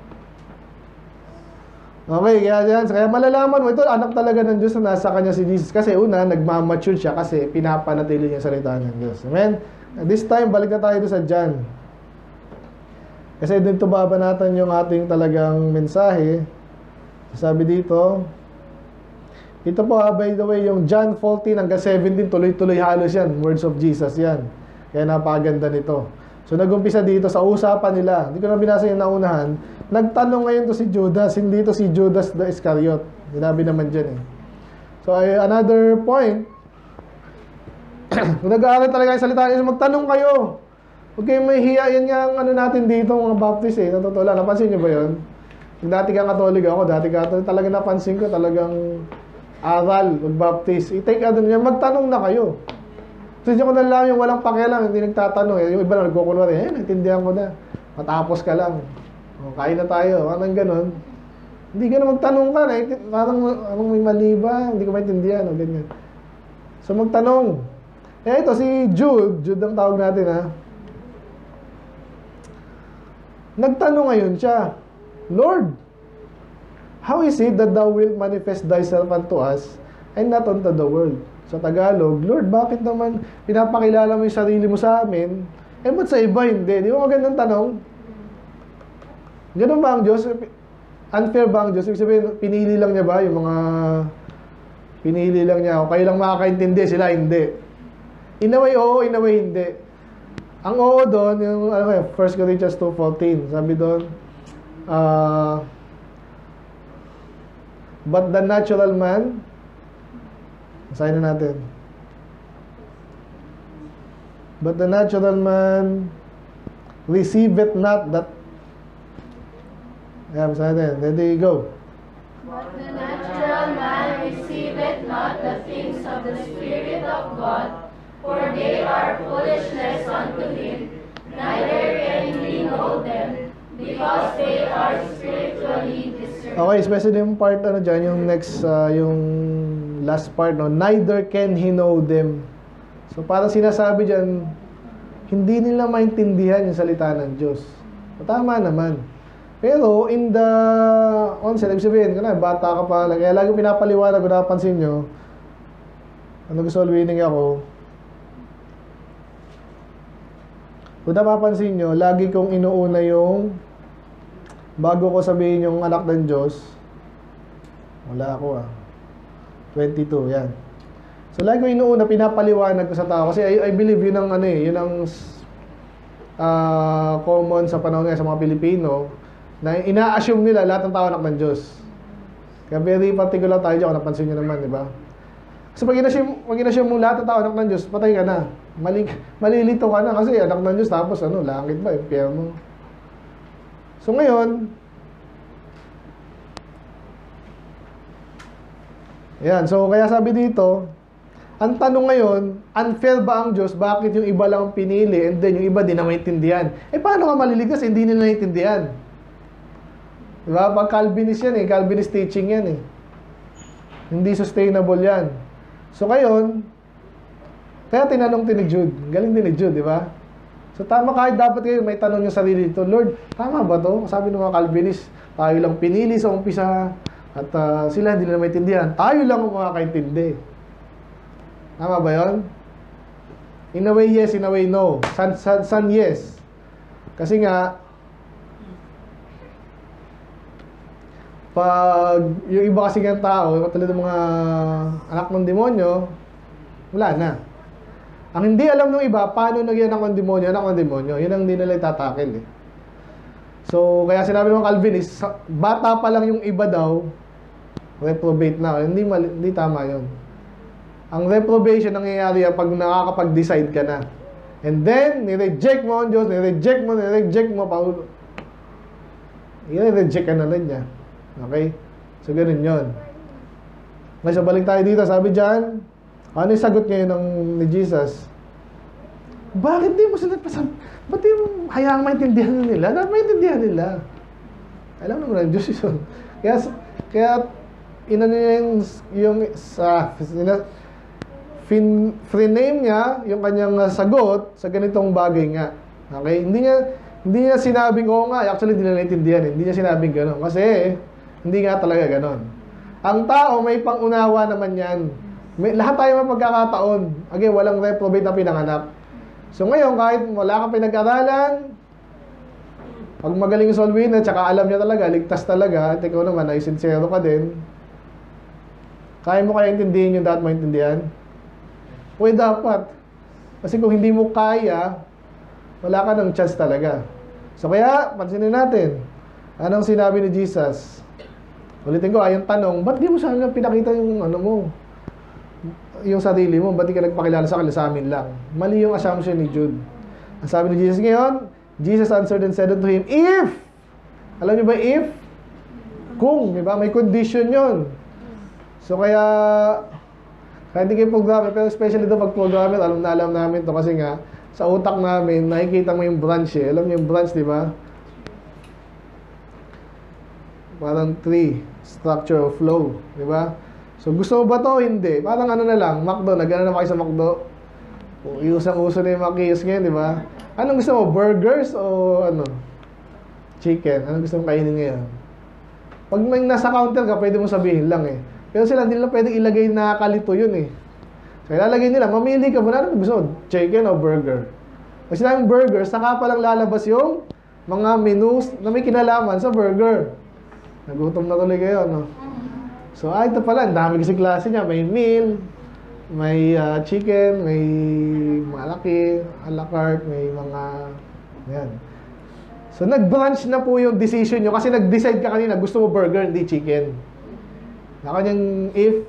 Okay, kaya malalaman mo, ito anak talaga ng Diyos na nasa kanya si Jesus. Kasi una, nagmamature siya kasi pinapanatili niya yung salita ng Diyos. Amen? This time, balik na tayo doon sa John. Kasi dito babanatan yung ating talagang mensahe. Sabi dito, ito po by the way, yung John 14 hanggang 17, tuloy-tuloy halos yan. Words of Jesus yan. Kaya napakaganda nito. So nagumpisa dito sa usapan nila. Hindi ko na binasa yung naunahan. Nagtanong ngayon to si Judas, hindi to si Judas the Iscariot. Sinabi naman dyan eh. So another point, kung nag-aaral talaga yung salita niya, magtanong kayo. Huwag kayong mahihiya. Yan nga ang ano natin dito, mga Baptist eh. Totoo lang. Napansin niyo ba yun? Yung dati kang Katolik ako, dati Katolik, talaga napansin ko, talagang aral, mag-Baptist. I-take ano niya, magtanong na kayo. So, ko na lang yung walang pakialam, hindi nagtatanong. Yung iba na nagkukunwari, naintindihan ko na. Matapos ka lang. O, kain na tayo. Anong ganon? Hindi ka na magtanong ka. Parang may mali ba? Hindi ko maintindihan. O, ganyan. So, magtanong. Ito, si Jude ang tawag natin, ha? Nagtanong ngayon siya, Lord, how is it that thou wilt manifest thyself unto us and not unto the world? Sa Tagalog, Lord, bakit naman pinapakilala mo yung sarili mo sa amin? Ba't sa iba hindi? Di ba magandang tanong? Ganun ba ang Diyos? Unfair ba ang Diyos? Ibig sabihin, pinili lang niya ba yung mga... Pinili lang niya, o kayo lang makakaintindi, sila hindi. In a way, oo, in a way, hindi. Ang oo doon, yung 1 Corinthians 2:14, sabi doon, but the natural man, basahin na natin. But the natural man receiveth not that. Basahin natin. Ready, go. But the natural man receiveth not the things of the Spirit of God, for they are foolishness unto him, neither can he know them, because they are spiritually discerned. Okay, especially yung part, dyan, yung next, yung last part, no? Neither can he know them. So, parang sinasabi dyan, hindi nila maintindihan yung salita ng Diyos. So, tama naman. Pero, in the onset, ibig sabihin, bata ka pa, kaya lagi pinapaliwanag, kung napansin nyo, ano gusto winning ako, kung napapansin nyo, lagi kong inuuna yung bago ko sabihin yung anak ng Diyos. Wala ako 22, yan. So lagi kong inuuna, pinapaliwanag ko sa tao. Kasi I believe yun ang yun ang common sa panahon ngayon sa mga Pilipino, na ina-assume nila lahat ng tao anak ng Diyos. Kaya very particular tayo dyan, kung napansin nyo naman, di ba? Kasi pag in-assume mo lahat ng tao anak ng Diyos, patay ka na. Malilito ka na kasi anak ng Diyos, tapos langit ba, impyerno. So ngayon, yan, so kaya sabi dito, ang tanong ngayon, unfair ba ang Diyos? Bakit yung iba lang pinili and then yung iba di na maintindihan? Paano ka maliligtas? Hindi nila naiintindihan. Diba? Pag Calvinist yan Calvinist teaching yan Hindi sustainable yan. So ngayon, kaya tinanong ni Jude. Galing din ni Jude, di ba? So tama, kahit dapat kayo may tanong yung sarili dito, Lord, tama ba to? Sabi ng mga Calvinist, tayo lang pinili sa umpisa at sila hindi nila maintindihan. Tayo lang ang makakaintindi. Tama ba yun? In a way yes, in a way no. San yes. Kasi nga, pag yung iba kasi ng tao, katulad ng mga anak ng demonyo, wala na. Ang hindi alam ng iba, paano nagyan anak ng demonyo, yun ang hindi nila itatakil So, kaya sinabi ng Calvinist, bata pa lang yung iba daw, reprobate na. Hindi tama yun. Ang reprobation nangyayari pag nakakapag-decide ka na. And then, nireject mo ang Diyos, nireject mo, i-reject ka na rin niya. Okay? So, ganun yun. Ngayon, so balik tayo dito. Sabi dyan, ano yung sagot ngayon ni Jesus? Bakit di mo sila pasabi? Ba't di mo hayaang maintindihan nila? Dapat maintindihan nila. Alam naman ang Diyos yun. Kaya frame niya yung kanyang sagot sa ganitong bagay nga. Okay? Hindi niya sinabing, oo nga, actually hindi nila naintindihan. Hindi niya sinabing gano'n. Kasi, hindi nga talaga gano'n. Ang tao, may pangunawa naman yan. Lahat tayo may pagkakataon. Again, walang reprobate na pinanganak. So ngayon, kahit wala kang pinag-aralan, Pag magaling yung soul winner, tsaka alam niya talaga, ligtas talaga, at ikaw naman ay sincero ka din, kaya mo kaya intindihin yung dapat maintindihan? Uy, dapat. Kasi kung hindi mo kaya, wala ka ng chance talaga. So kaya, pansinin natin, anong sinabi ni Jesus? Ulitin ko, yung tanong, ba't di mo sana pinakita yung ano mo? Yung sarili mo, ba't di ka nagpakilala sa kanila, sa amin lang? Mali yung assumption ni Jude. Ang sabi ni Jesus ngayon, Jesus answered and said unto him, if! Alam niyo ba if? Kung, di ba? May condition yon. So kaya, kahit hindi kayo programmer, pero especially ito pag programmer, alam namin to kasi nga, sa utak namin, nakikita mo yung branch eh. Alam niyo yung branch, di ba? Parang tree, structure of flow, di ba? So gusto mo ba to? Hindi. Parang ano na lang, McDo, nag-ano na kayo sa McDo? Usang-uso na yung makiyos ngayon, di ba? Anong gusto mo? Burgers o ano? Chicken? Anong gusto mong kainin ngayon? Pag may nasa counter ka, pwede mo sabihin lang eh. Pero sila hindi nila pwedeng ilagay na kalito yun eh. So ilalagay nila, mamili ka muna, ano gusto mo? Chicken o burger? Pag sinabing burger, saka palang lalabas yung mga menus na may kinalaman sa burger. Nagutom na tuloy kayo, no? So, ito pala, ang dami kasi klase niya. May meal, may chicken, may malaki, a la carte, may mga, yan. So, nag-branch na po yung decision nyo kasi nag-decide ka kanina, gusto mo burger, hindi chicken. Nakanyang if.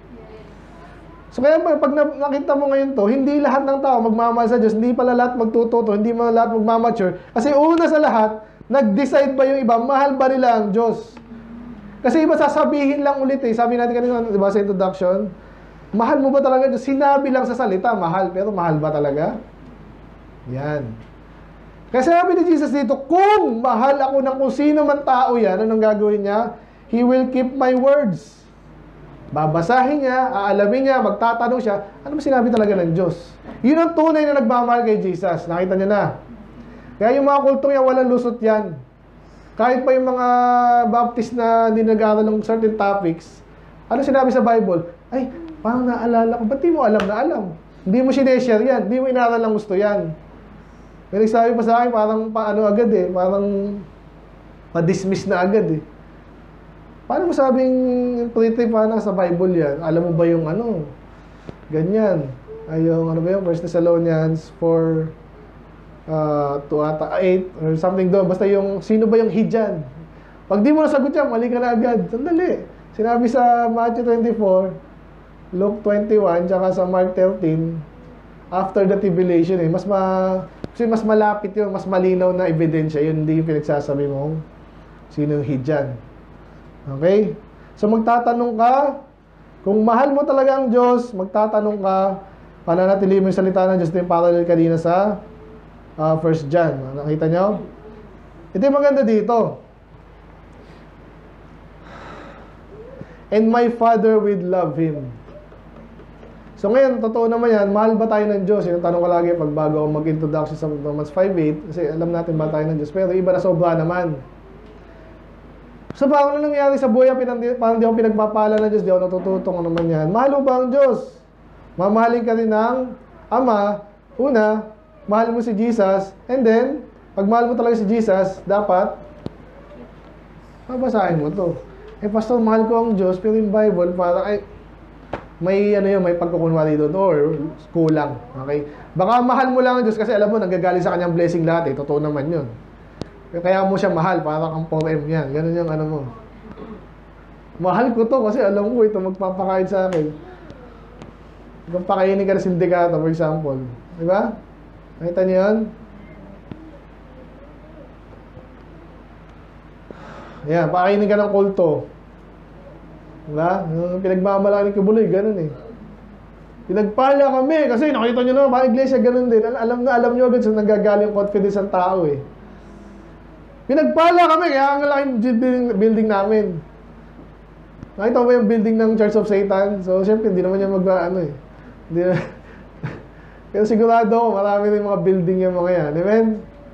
So, kaya pag nakita mo ngayon to, hindi lahat ng tao magmamahal sa Diyos, hindi pala lahat magtututo, hindi pala lahat magmamature. Kasi una sa lahat, nag-decide ba yung iba, mahal ba nila ang Diyos? Kasi iba sasabihin lang ulit eh. Sabi natin kanina, diba sa introduction, mahal mo ba talaga Diyos? Sinabi lang sa salita, mahal. Pero mahal ba talaga? Yan. Kasi sabi ni Jesus dito, kung mahal ako ng kung sino man tao yan, anong gagawin niya? He will keep my words. Babasahin niya, aalamin niya, magtatanong siya, ano ba sinabi talaga ng Diyos? Yun ang tunay na nagmamahal kay Jesus. Nakita niyo na. Kaya yung mga kultong yan, walang lusot yan. Kahit pa yung mga Baptist na hindi nag-aaral ng certain topics, ano sinabi sa Bible? Ay, parang naalala ko. Ba't di mo alam na alam? Hindi mo sineshare yan. Hindi mo inaaral ng gusto yan. May nagsabi pa sa akin, parang paano agad eh. Parang pa-dismiss na agad eh. Paano mo sabing pretty pa na sa Bible yan? Alam mo ba yung ano? Ganyan. Ay, yung ano ba yung 1 Thessalonians 4, 2 ata, 8 or something doon. Basta yung, sino ba yung he dyan? Pag di mo nasagot yan, mali ka na agad. Sandali. Sinabi sa Matthew 24, Luke 21, tsaka sa Mark 13, after the tribulation eh. Kasi mas malapit yun, mas malinaw na ebidensya. Yun hindi yung pinagsasabi mo sino yung he dyan. Okay? So magtatanong ka, kung mahal mo talaga ang Diyos, magtatanong ka, pananatili mo yung salita ng Diyos. Ito yung parallel kanina sa 1 John. Nakita nyo? Ito yung maganda dito. And my Father will love him. So ngayon, totoo naman yan, mahal ba tayo ng Diyos? Yung tanong ko lagi pag bago ako mag-introduction sa Romans 5:8, kasi alam natin ba tayo ng Diyos. Pero iba na sobra naman. So parang ano nangyari sa buhay, parang di ako pinagpapala ng Diyos, di ako natututong ano naman yan. Mahal mo ba ang Diyos? Mamahalin ka rin ng Ama. Una, mahal mo si Jesus, and then, pag mahal mo talaga si Jesus, dapat, babasahin mo to. Eh, pastor, mahal ko ang Diyos, pero yung Bible, para, ay, may, ano yun, may pagkukunwari doon, or kulang, okay? Baka mahal mo lang ang Diyos, kasi alam mo, nanggagaling sa kanyang blessing lahat, eh, totoo naman yun. Kaya mo siya mahal, para kang 4M yan, ganun yung ano mo. Mahal ko to, kasi alam ko, ito magpapakain sa akin. Kung pakainin ka na sindikato, for example, di ba? Nakita niyo yun? Ayan, pakainin ka ng kulto. Diba? Pinagmamalaki ng Kibuloy, ganun eh. Pinagpala kami kasi nakita niyo na, mga iglesia ganun din. Alam niyo agad sa nanggagaling yung confidence ng tao eh. Pinagpala kami, kaya ang laking building namin. Nakita mo ba yung building ng Church of Satan? So, syempre, hindi naman yung ano eh. Hindi na... Pero sigurado ako, marami rin mga building yung mga yan. Amen?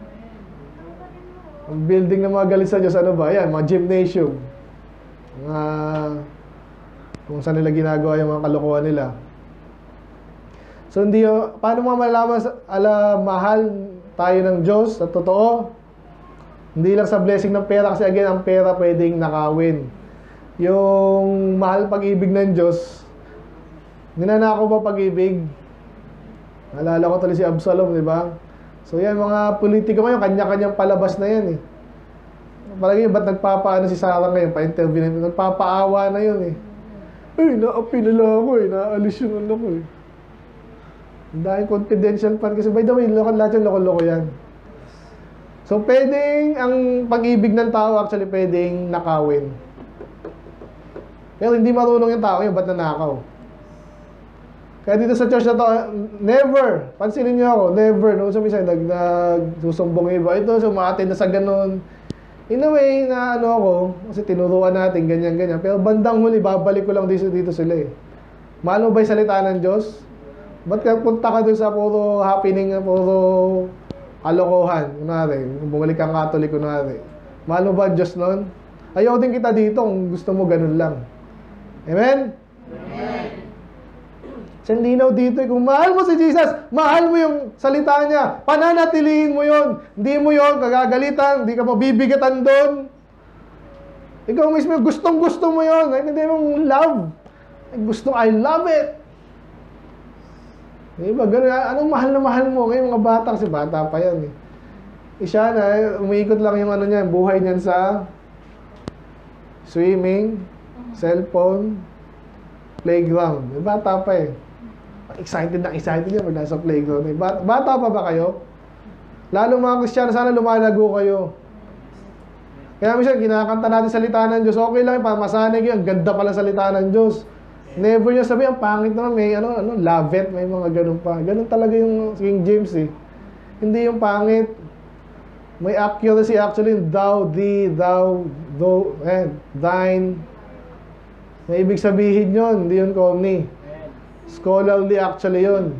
Ang building ng mga galit sa Diyos, ano ba? Yan, mga gymnasium. Mga... Kung saan nila ginagawa yung mga kalokohan nila. So, hindi yung... Paano mga malalaman, mahal tayo ng Diyos sa totoo? Hindi lang sa blessing ng pera, kasi again, ang pera pwedeng nakawin. Yung mahal pag-ibig ng Diyos, ninanakaw ba pag-ibig? Naalala ko tuloy si Absalom, di ba? So yan, mga politiko ngayon, kanya-kanyang palabas na yan eh. Palagi yun, ba't nagpapaano si Sarah ngayon, pa-interview na yun, nagpapaawa na yun eh. Ay, naapi nila ako eh, naalis yung ano ko eh. Dahil confidential pa, kasi by the way, lahat yung loko-loko yan. So pwedeng, ang pag-ibig ng tao actually pwedeng nakawin. Pero hindi marunong yung tao yun, ba't nanakaw? Kaya dito sa church na to, never, pansinin niyo ako, never, no? So minsan, nagsusumbong iba, ito, sumatin na sa ganun. In a way, na ano ako, kasi tinuruan natin, ganyan-ganyan. Pero bandang huli, babalik ko lang dito sila eh. Mahal mo ba yung salita ng Diyos? Ba't ka punta ka doon sa puro happening, puro kalokohan, kunwari, bumalik kang Catholic, kunwari. Mahal mo ba ang Diyos nun? Ayaw din kita dito kung gusto mo ganun lang. Amen? Amen. Sandinaw dito, kung mahal mo si Jesus, mahal mo yung salita niya, pananatilihin mo yon. Hindi mo yon kagagalitan, hindi ka mabibigatan doon. Ikaw mismo, gustong-gusto mo yon. Hindi mong love. I love it. Diba? Ganun, anong mahal na mahal mo? Ngayon mga bata, kasi bata pa yan eh. Siya na, umiikot lang yung ano niya, buhay niyan sa swimming, cellphone, playground. Bata pa eh. Excited yan pag nasa playground. Bata pa ba kayo? Lalo mga Kristiyano, sana lumalago kayo. Kaya minsan, kinakanta natin salita ng Diyos. Okay lang, masanay kayo. Ang ganda pala salita ng Diyos. Never nyo sabi, ang pangit naman. May love it, may mga ganun pa. Ganun talaga yung King James eh. Hindi yung pangit. May accuracy actually. Thou, thee, thou, thine. May ibig sabihin yun. Hindi yun corny. Scholarly actually yun.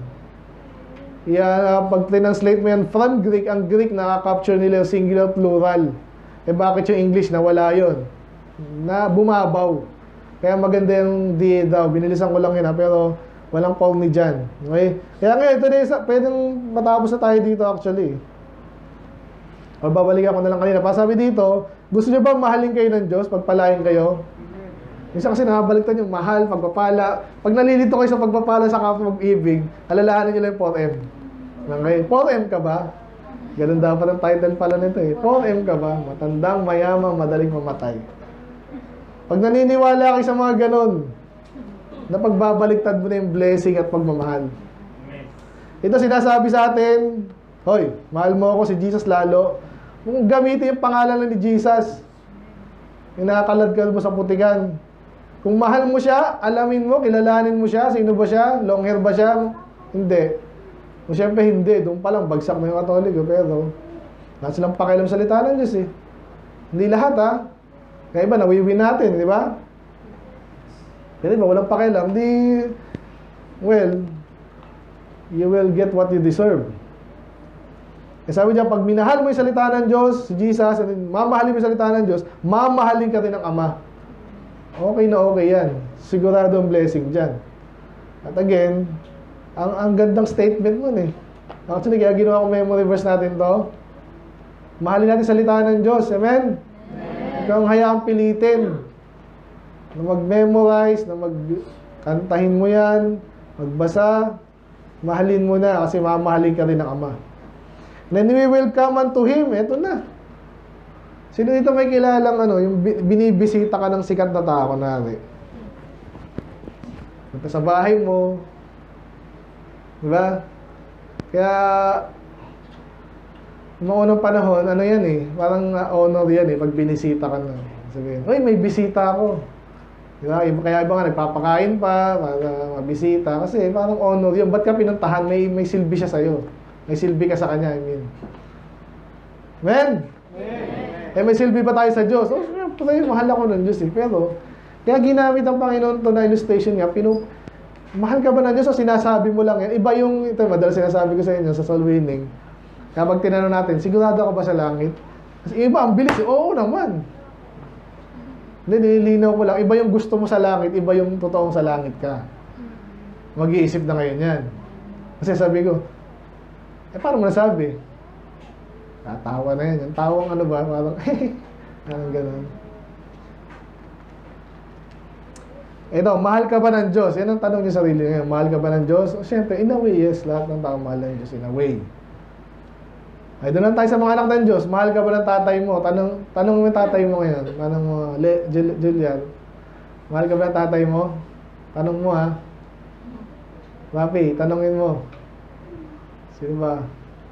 Pag translate mo yan from Greek, ang Greek nakaka-capture nila yung singular plural. Bakit yung English nawala yun? Na bumabaw. Kaya maganda yung di daw. Binilisan ko lang yun pero walang corny dyan. Okay? Kaya ngayon, today, pwedeng matapos na tayo dito actually. O babalikan ko na lang kanina. Pasabi dito, gusto nyo ba mahalin kayo ng Diyos? Pagpalain kayo? Minsan kasi nakabaliktad yung mahal, pagpapala. Pag nalilito kayo sa pagpapala sa kapwa mag-ibig, alalahanin nyo lang yung 4M. Okay? 4M ka ba? Ganun dapat ang title pala nito eh. 4M ka ba? Matandang, mayamang, madaling mamatay. Pag naniniwala kayo sa mga ganun, na pagbabaliktad mo na yung blessing at pagmamahal. Ito sinasabi sa atin, hoy, mahal mo ako si Jesus lalo. Kung gamitin yung pangalan ni Jesus, yung nakakalad mo sa putikan. Kung mahal mo siya, alamin mo, kilalanin mo siya, sino ba siya, long hair ba siya? Hindi. Kung siyempre hindi, doon pa lang, bagsak na yung Katoliko, pero lahat silang pakialam salita ng Diyos eh. Hindi lahat ha. Kaya iba, nawiwin natin, di ba? Kaya iba, walang pakialam, well, you will get what you deserve. Eh sabi niya, pag minahal mo yung salita ng Diyos, si Jesus, and mamahalin mo yung salita ng Diyos, mamahalin ka rin ng Ama. Okay na okay yan. Sigurado ang blessing dyan. At again, ang gandang statement nun eh. Actually, kaya ginawa ko memory verse natin to. Mahalin natin salita ng Diyos. Amen? Amen. Ikaw ang hayaang pilitin na mag-memorize, na magkantahin mo yan, magbasa, mahalin mo na kasi mamahalin ka rin ng Ama. Then we will come unto Him. Eto na. Sino dito may kilalang yung binibisita ka ng sikat na tao na punta sa bahay mo. Diba? Kaya noong unang panahon, yan eh, parang honor yan eh, pag binisita ka na. Sabihin, oy, may bisita ako. Diba? Kaya iba nga nagpapakain pa, para mabisita. Kasi parang honor yun. Ba't ka pinuntahan? May silbi siya sa'yo. May silbi ka sa kanya, I mean. Amen? Eh may silbi pa tayo sa Diyos. Mahal ako ng Diyos eh. Pero, kaya ginamit ang Panginoon to na illustration nga, mahal ka ba ng Diyos o sinasabi mo lang yan? Iba yung, ito madalas sinasabi ko sa inyo sa soul winning. Kapag tinanong natin, sigurado ako ba sa langit? Kasi iba, ang bilis. Oo naman. Hindi, nililinaw ko lang. Iba yung gusto mo sa langit, iba yung totoong sa langit ka. Mag-iisip na ngayon yan. Kasi sabi ko, paano mo nasabi? Tatawa na yan. Yung tawang ano ba? Parang, parang ganun. Ito, mahal ka ba ng Diyos? Yan ang tanong niyo sa sarili ngayon. Mahal ka ba ng Diyos? O, syempre, in a way, yes. Lahat ng tao mahal ng Diyos in a way. Ay, doon lang tayo sa mga anak ng Diyos. Mahal ka ba ng tatay mo? Tanong mo yung tatay mo ngayon. Tanong mo, Julian. Mahal ka ba ng tatay mo? Tanong mo, ha? Rafi, tanongin mo. Sino ba?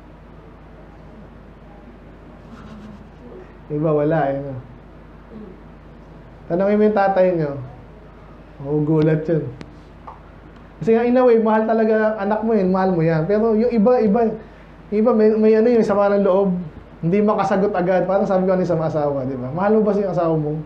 Iba, wala, eh. No? Tanongin mo yung tatay nyo. Gulat yun. Kasi nga, in a way, mahal talaga anak mo yun, mahal mo yan. Pero yung iba may ano yung sama ng loob. Hindi makasagot agad. Parang sabi ko ano sa mga asawa, di ba? Mahal mo ba siya yung asawa mo?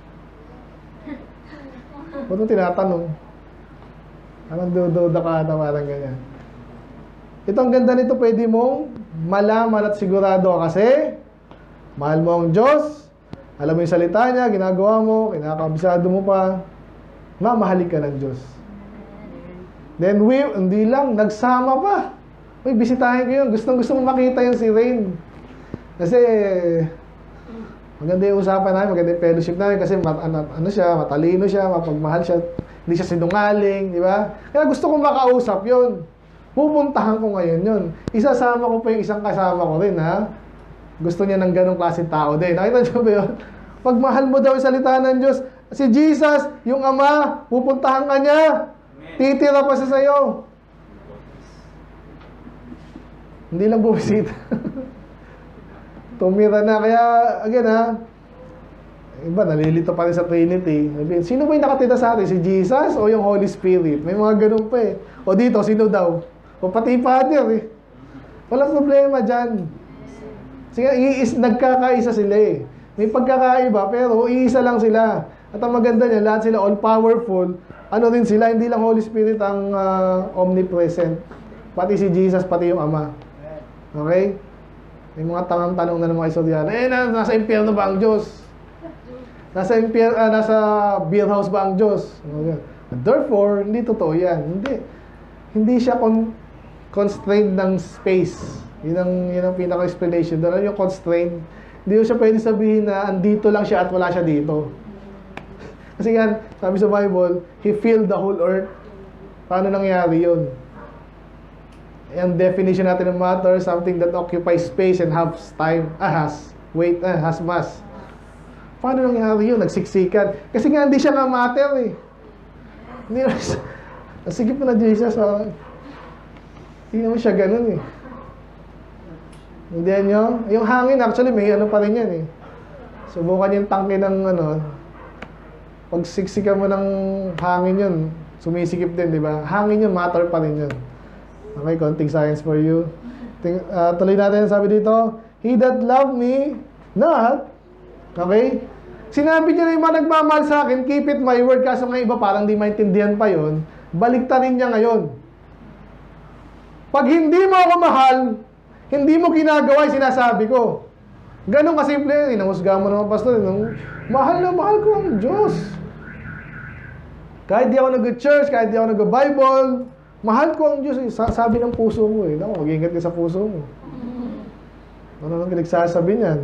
Ba't mo tinatanong? Parang duda ka ata, parang ganyan. Ito ang ganda nito, pwede mong malaman at sigurado kasi mahal mo ang Diyos, alam mo yung salita niya, ginagawa mo, kinakabisado mo pa, mamahalin ka ng Diyos. Then hindi lang, nagsama pa. Uy, bisitahin ko yun. Gusto mo makita yung si Rain. Kasi, maganda yung usapan namin, maganda yung fellowship namin kasi matalino siya, mapagmahal siya, hindi siya sinungaling, di ba? Kaya gusto kong makausap yun. Pupuntahan ko ngayon yun. Isasama ko pa yung isang kasama ko rin, ha? Gusto niya ng ganong klaseng tao din. Nakita niyo ba yun? Pagmahal mo daw yung salita ng Diyos, si Jesus, yung Ama, pupuntahan ka niya. Titira pa siya sa'yo. Hindi lang bumisita. Tumira na. Kaya, again ha, iba, nalilito pa rin sa Trinity. Sino ba yung nakatira sa atin? Si Jesus o yung Holy Spirit? May mga ganun pa eh. O dito, sino daw? O pati Father eh. Walang problema dyan. Sige, nagkakaisa sila eh. May pagkakaiba, pero iisa lang sila. At ang maganda niya, lahat sila all-powerful. Ano din sila, hindi lang Holy Spirit ang omnipresent. Pati si Jesus, pati yung Ama. Okay? May mga tanong na ng mga Isoryano. Nasa impyerno ba ang Diyos? Nasa beer house ba ang Diyos? Therefore, hindi totoo yan. Hindi siya constrained ng space. Yun ang pinaka-explanation. Doon yung constraint. Hindi siya pwede sabihin na andito lang siya at wala siya dito. Kasi yan, sabi sa Bible, He filled the whole earth. Paano nangyari yun? Ang definition natin ng matter, something that occupies space and has time, has mass. Paano nangyari yun? Nagsiksikan. Kasi nga hindi siya nga matter eh. Hindi na siya. Sige pa na Jesus. Hindi naman siya ganun eh. Hindi nyo? Yung hangin actually may ano pa rin yan eh. Subukan yung tangke ng pag siksikan mo ng hangin yun, sumisikip din, di ba? Hangin yun, matter pa rin yun. Okay, konting science for you. Tuloy natin sabi dito, He that love me, not. Okay? Sinabi niya na yung mga nagmamahal sa akin, keep it my word. Kaso nga iba parang di maintindihan pa yun. Baliktarin niya ngayon. Pag hindi mo ako mahal, hindi mo ginagawa yung sinasabi ko. Ganun kasimple. Inahusga mo naman, pastor. Mahal na mahal ko ang Diyos. Kahit di ako nag-church, kahit di ako nag-Bible, mahal ko ang Diyos. Sabi ng puso mo eh. Naku, mag-ingat ka sa puso mo. Ano nang pinagsasabi niyan?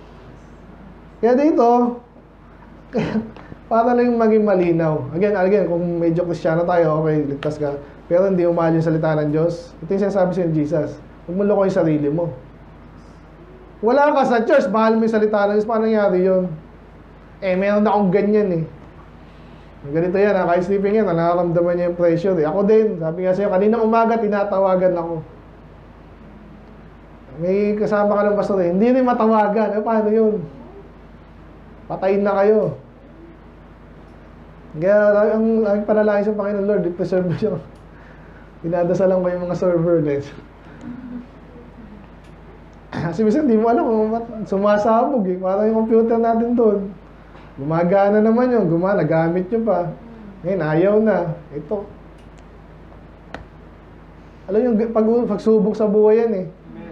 Kaya dito, para lang yung maging malinaw. Again, kung medyo Kristiyano tayo, okay, ligtas ka. Pero hindi mo mahal yung salita ng Diyos. Ito yung sinasabi sa Jesus. Huwag mo loko yung sarili mo. Wala ka sa church, mahal mo yung salita ng Diyos. Paano nangyari yun? Meron na akong ganyan eh. Ganito yan, kahit sleeping yan, nakaramdaman niya yung pressure eh. Ako din, sabi nga sa'yo, kaninang umaga, tinatawagan ako. May kasama ka ng pastor eh. Hindi rin matawagan. Paano yun? Patayin na kayo. Kaya ang panalangin sa Panginoon Lord, i-preserve mo siya. Dinadasalan ko yung mga server guys. Kasi minsan hindi mo alam kung sumasabog eh. Parang yung computer natin doon. Gumagana naman yun. Nagamit nyo pa. Ngayon, ayaw na. Ito. Alam yung pagsubok sa buhay yan eh.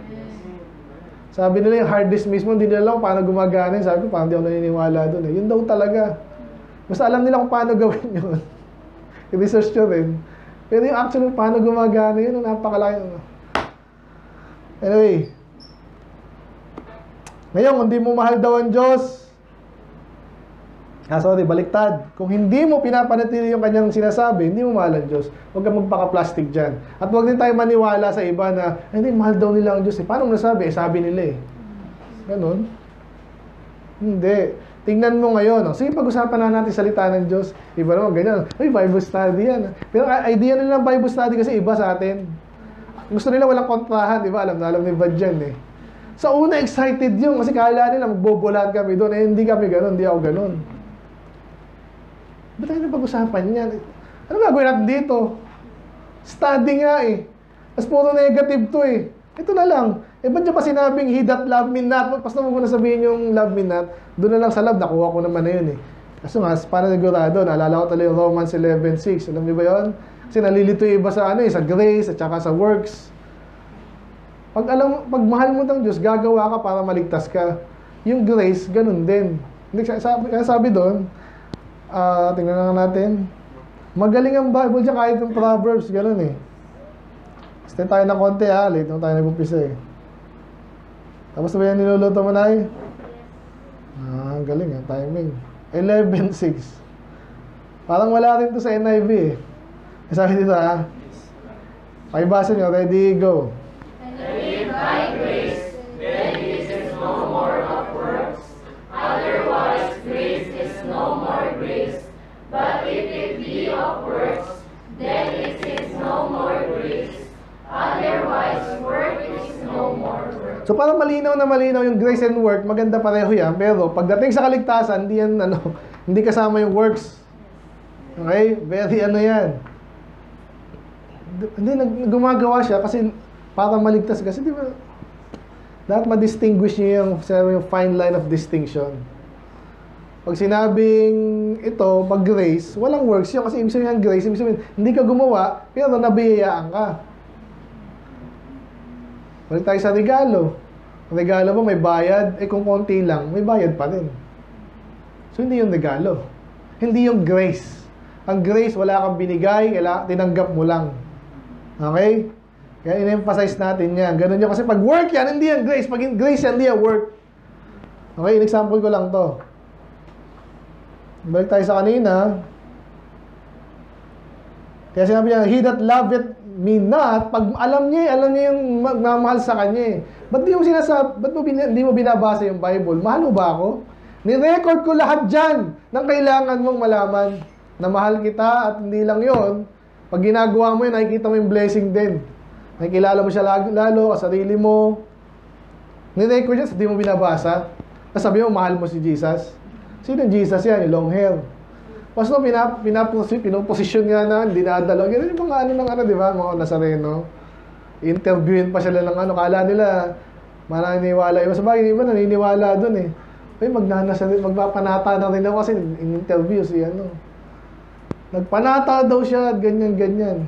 Sabi nila yung hard disk mismo, hindi nila alam paano gumagana yun. Sabi ko, parang di ako naniniwala doon eh. Yun daw talaga. Basta alam nila kung paano gawin yun. I-research nyo rin. Pero yung actually paano gumagana yun, napakalaki. Anyway. Ngayon, kung hindi mo mahal daw ang Diyos, baliktad. Kung hindi mo pinapanatili yung kanyang sinasabi, hindi mo mahal ang Diyos. Huwag kang magpaka-plastic dyan. At huwag din tayo maniwala sa iba na, hindi, mahal daw nila ang Diyos. Paano mo nasabi? Sabi nila eh. Ganon. Hindi. Tingnan mo ngayon. Sige, pag-usapan na natin salita ng Diyos. Iba naman, ganyan. Ay, Bible study yan. Pero idea nila ng Bible study kasi iba sa atin. Gusto nila walang kontrahan, di ba? Alam na alam ni Bad dyan eh. Sa una, excited yun kasi kala nila magbobolaan kami doon. Eh, hindi kami ganon, hindi ako ganon. Ba't tayo napag-usapan yan? Ano gagawin natin dito? Study nga eh. Mas puro negative to eh. Ito na lang. Eh, ba't niya pa sinabing, he that love me not? Basta mo na sabihin yung love me not. Doon na lang sa love, nakuha ko naman na yun eh. Kaso nga, para sigurado, naalala ko talaga yung Romans 11:6. Alam niyo ba yun? Kasi nalilito yung iba sa ano eh, sa grace at saka sa works. Pag mahal mo ng Diyos, gagawa ka para maligtas ka. Yung grace, ganun din. Sabi doon, tingnan lang natin. Magaling ang Bible dyan kahit yung Proverbs, ganun eh. Stay tayo ng konti ha, late na tayo nag-umpisa eh. Tapos na ba yan niluluto mo na eh? Galing timing. 11:6. Parang wala rin to sa NIV eh. Sabi dito pakibasa nyo, ready, go. And if by grace, then it is no more of works. Otherwise, grace is no more grace. But if it be of works, then it is no more grace. Otherwise, work is no more work. So parang malinaw na malinaw yung grace and work, maganda pareho yan. Pero pagdating sa kaligtasan, hindi kasama yung works. Okay? Very yan. Hindi, gumagawa siya kasi para maligtas. Kasi di ba, dapat ma-distinguish niya yung fine line of distinction. Pag sinabing ito, pag grace, walang works yun. Kasi ibig sabihin grace, ibig sabihin, hindi ka gumawa, pero nabiyayaan ka. Balik tayo sa regalo. Regalo mo may bayad, kung konti lang, may bayad pa rin. So, hindi yung regalo. Hindi yung grace. Ang grace, wala kang binigay, tinanggap mo lang. Okay? Kaya in-emphasize natin yan. Ganun yun. Kasi pag work yan, hindi yan grace. Pag grace yan, hindi yan work. Okay, in-example ko lang to. Balik tayo sa kanina. Kaya sinabi niya, he that loveth me not, pag alam niya yung magmamahal sa kanya eh. Ba't hindi mo binabasa yung Bible? Mahal mo ba ako? Ni-record ko lahat dyan ng kailangan mong malaman na mahal kita at hindi lang yon. Pag ginagawa mo yun, nakikita mo yung blessing din. Nakikilala mo siya lalo, sarili mo. Ni-record yan, hindi mo binabasa. Tapos sabi mo, mahal mo si Jesus. Sino Jesus yan? Yung long hair. Basta pinoposisyon nga na, dinadalo. Ganun yung mga di ba? Mga Nazareno. Interviewin pa sila ng kala nila, maniniwala. Iba sa bagay, iba naniniwala dun eh. Magpapanata na rin ako kasi in-interview si Nagpanata daw siya at ganyan.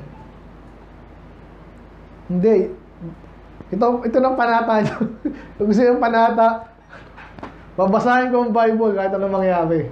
Hindi. Ito ng panata niyo. Kung gusto yung panata, babasahin ko ang Bible kahit anong mangyari.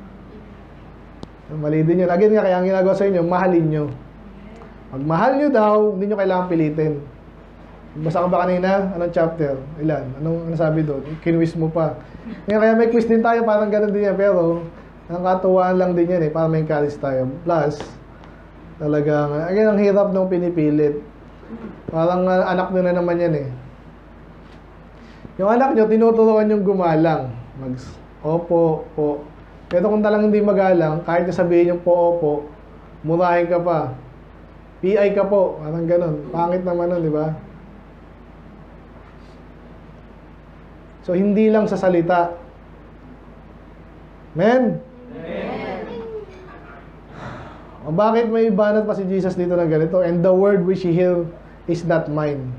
Mali din yun. Again nga, kaya ang ginagawa sa inyo, mahalin nyo. Pag mahal nyo daw, hindi nyo kailangan pilitin. Basa ka ba kanina? Anong chapter? Ilan? Anong sabi doon? Kinwiz mo pa. Kaya may quiz din tayo, parang ganun din yan. Pero, ang katuwaan lang din yan para may encourage tayo. Plus, talagang, again, ang hirap nung pinipilit. Parang anak nyo na naman yan eh. Yung anak nyo, tinuturuan yung gumalang. Opo, po. Pero kung talang hindi magalang, kahit sabihin yung po, opo, murahin ka pa. PI ka po. Parang ganun. Pangit naman nun, di ba? So, hindi lang sa salita. Amen? Amen. O bakit may banat pa si Jesus dito na ganito? And the word which he healed is not mine.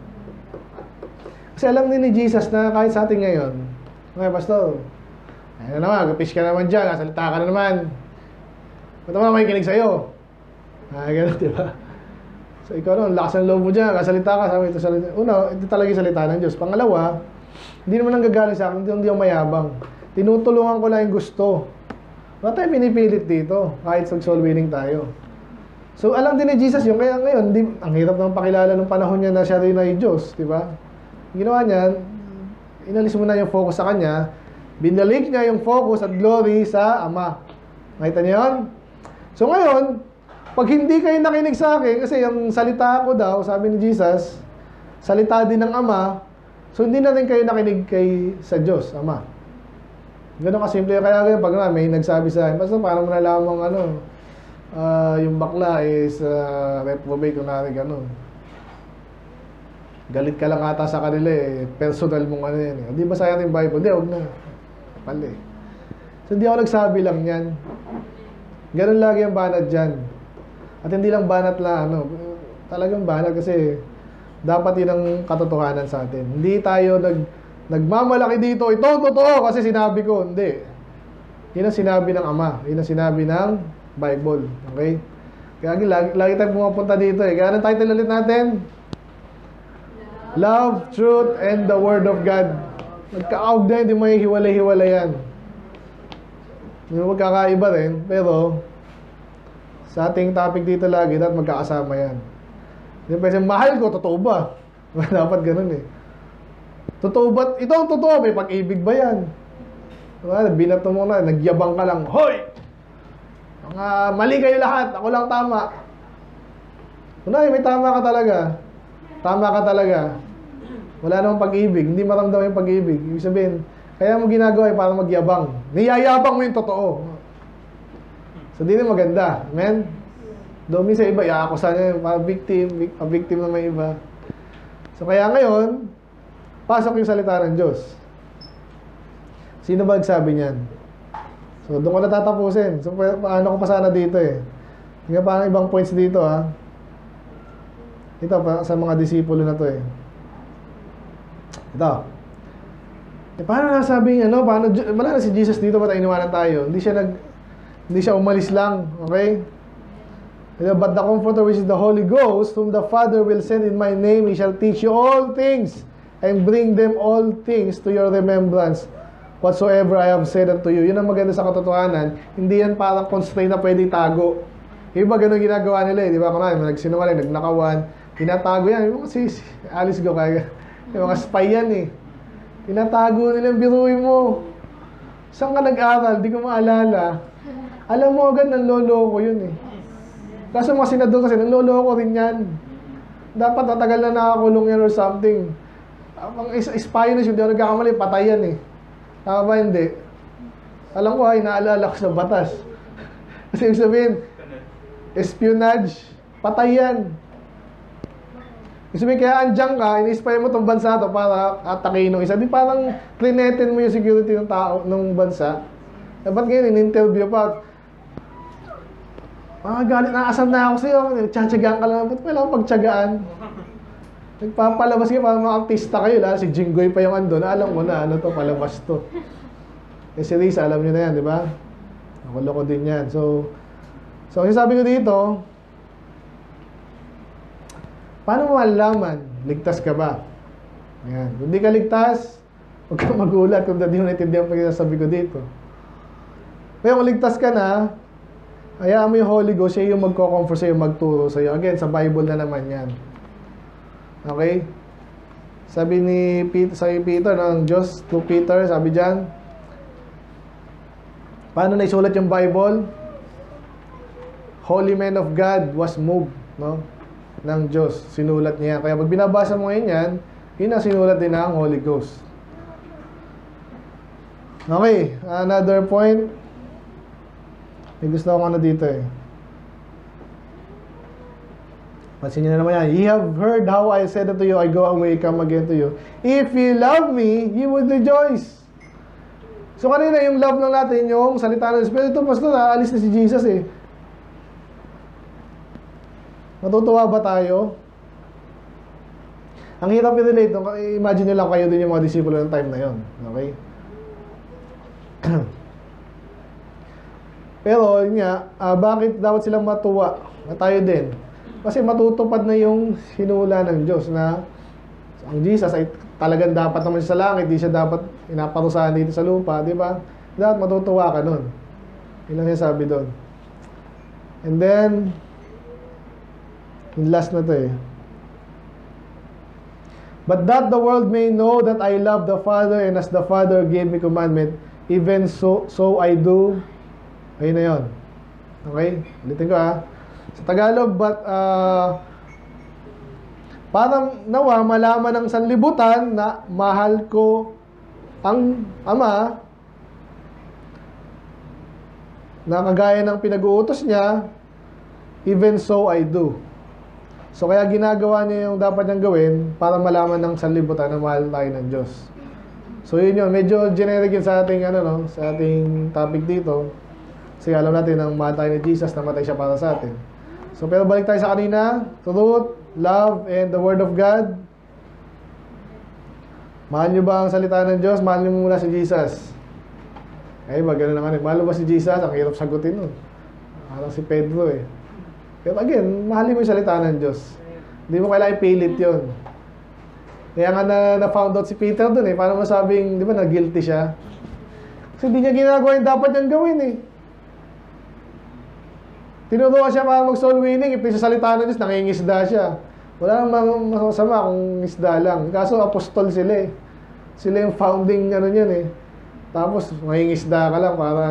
Kasi alam din ni Jesus na kahit sa atin ngayon, okay, pastor, ayun na naman, gapish ka naman dyan, salita ka na naman. Ba't naman makikinig sa'yo? Ganun, di ba? So, ikaw naman, lakas ng loob mo dyan, kasalita ka, sabi ito salita. Una, ito talaga yung salita ng Diyos. Pangalawa, hindi naman nanggagaling sa akin, hindi ako mayabang. Tinutulungan ko lang yung gusto. Wala tayong pinipilit dito, kahit soul winning tayo. So, alam din ni Jesus yung kaya ngayon, ang hirap ng pakilala ng panahon niya na siya rin ay Diyos, di ba? Ginawa niya, inalis mo na yung focus sa Kanya, binalik niya yung focus at glory sa Ama. Nakita niyo yun? So ngayon, pag hindi kayo nakinig sa akin, kasi yung salita ko daw, sabi ni Jesus, salita din ng Ama, so hindi na rin kayo nakinig sa Diyos, Ama. Ganun kasimple. Kaya ngayon, pag may nagsabi sa akin, basta parang nalamang yung bakla is reprobate kung narin gano'n. Galit ka lang ata sa kanila personal mong yan Hindi ba sayang yung Bible? Hindi, huwag na. Pali. So, hindi ako nagsabi lang yan. Ganun lagi ang banat dyan. At hindi lang banat lang, talagang banat kasi dapat yun ang katotohanan sa atin. Hindi tayo nagmamalaki dito, ito totoo kasi sinabi ko. Hindi. Yun ang sinabi ng Ama. Yun ang sinabi ng Bible. Okay? Kaya lagi tayong pumapunta dito Kaya anong title ulit natin? Love, Truth, and the Word of God. Nagka-out na, hindi may hiwalay-hiwalay yan. Hindi mo magkakaiba rin, pero sa ating topic dito lagi, dapat magkakasama yan. Hindi pa mahal ko, totoo ba? Dapat ganun Totoo ba? Ito ang totoo, may pag-ibig ba yan? Binato mo na, nagyabang ka lang, hoy! Mali kayo lahat, ako lang tama. May tama ka talaga. Tama ka talaga. Wala namang pag-ibig, hindi maramdaman yung pag-ibig. Ibig sabihin, kaya mo ginagawa para magyabang. Niyayabang mo yung totoo. So, di na maganda. Amen? Doon sa iba, iaakusan niya yung victim na may iba. So, kaya ngayon, pasok yung salita ng Diyos. Sino ba nagsabi niyan? So, doon ko na tatapusin. So, paano ko pa sana dito Hindi pa ibang points dito Ito, sa mga disipulo na to Ito. Paano nasabing paano, wala na si Jesus dito, ba't iniwanan tayo? Hindi siya umalis lang, okay? But the Comforter, which is the Holy Ghost, whom the Father will send in my name, He shall teach you all things, and bring them all things to your remembrance, whatsoever I have said unto you. Yun ang maganda sa katotohanan. Hindi yan parang constraint na pwedeng tago. Iba ganun ginagawa nila di ba? Kung nagsinungaling, nagnakawan, tinatago yan. Yung mga Alice Go, kaya yung mga spy yan tinatago nila, biruin mo. Saan ka nag-aral? Di ko maalala. Alam mo agad, nanloloko yun Kaso mga senador kasi, nanloloko rin yan. Dapat matagal na nakakulong yan or something. Ang espionage, hindi ako nagkakamali, patay yan Tama ba? Hindi. Alam ko inaalala ko sa batas. Kasi ibig sabihin, espionage, patay yan. Ibig sabihin, kaya andyan ka, ini-spy mo itong bansa to para atakin ng isa. Di parang trinetin mo yung security ng tao, ng bansa. Ba't ngayon, in-interview pa? Galit na, asam na ako sa'yo. Tiyatsagaan ka lang. Ba't kailangan pagtsagaan? Nagpapalabas kayo, parang mga artista kayo. Si Jinggoy pa yung andun. Alam mo na, palabas to. Si Risa, alam nyo na yan, di ba? Loko din yan. So sabi ko dito, paano mo malalaman? Ligtas ka ba? Ayan. Kung di ka ligtas, huwag kang magulat kung hindi mo naintindihan pa yung sabi ko dito. Kaya kung ligtas ka na, hayaan mo yung Holy Ghost, siya yung magko-comfort sa'yo, magturo sa'yo. Again, sa Bible na naman yan. Okay? Sabi ni Peter ng Diyos to Peter, sabi dyan, paano naisulat yung Bible? Holy man of God was moved, ng Diyos. Sinulat niya. Kaya pag binabasa mo ngayon yan, yun ang sinulat din ng Holy Ghost. Okay, another point. May gusto akong dito Pansin nyo na naman yan. Ye have heard how I said unto you, I go away, come again to you. If you love me, you would rejoice. So kanina yung love lang natin, yung salita ng Espiritu. Pastor, aalis na si Jesus Natutuwa ba tayo? Ang hirap i-relate. Imagine nyo lang kayo din yung mga disipulo ng time na yon. Okay? Pero, yun nga, bakit dapat silang matuwa? Na tayo din. Kasi matutupad na yung sinula ng Diyos na ang Jesus ay talagang dapat naman sa langit, di siya dapat inaparusahan dito sa lupa, di ba? Dapat matutuwa ka nun. Yun lang yung sabi doon. And then, yung last na to But that the world may know that I love the Father, and as the Father gave me commandment, even so I do. Ayun na yun. Okay? Ulitin ko sa Tagalog, but parang nawa malaman ng sanlibutan na mahal ko ang Ama, na kagaya ng pinag-uutos niya, even so I do. So kaya ginagawa niya yung dapat niyang gawin para malaman ng sanlibutan na mahal tayo ng Diyos. So yun yun, medyo generic yun sa ating sa ating topic dito. Kasi alam natin ang mahal tayo ni Jesus, namatay siya para sa atin. So pero balik tayo sa kanina, truth, love, and the Word of God. Mahal niyo ba ang salita ng Diyos? Mahal niyo muna si Jesus. Ay, magano naman mahal mo ba si Jesus? Ang hirap sagutin nun. Parang si Pedro Pero again, mahalin mo yung salita ng Diyos. Hindi mo kailangan ipilit yun. Kaya nga na-found out si Peter dun Paano masabing, di ba, na-guilty siya? Kasi hindi niya ginagawa yung dapat niyang gawin Tinuruan siya para mag-soul winning. Sa salita ng Diyos, nangingisda siya. Wala namang masama kung isda lang. Kaso apostol sila Sila yung founding niyan Tapos, nangingisda ka lang para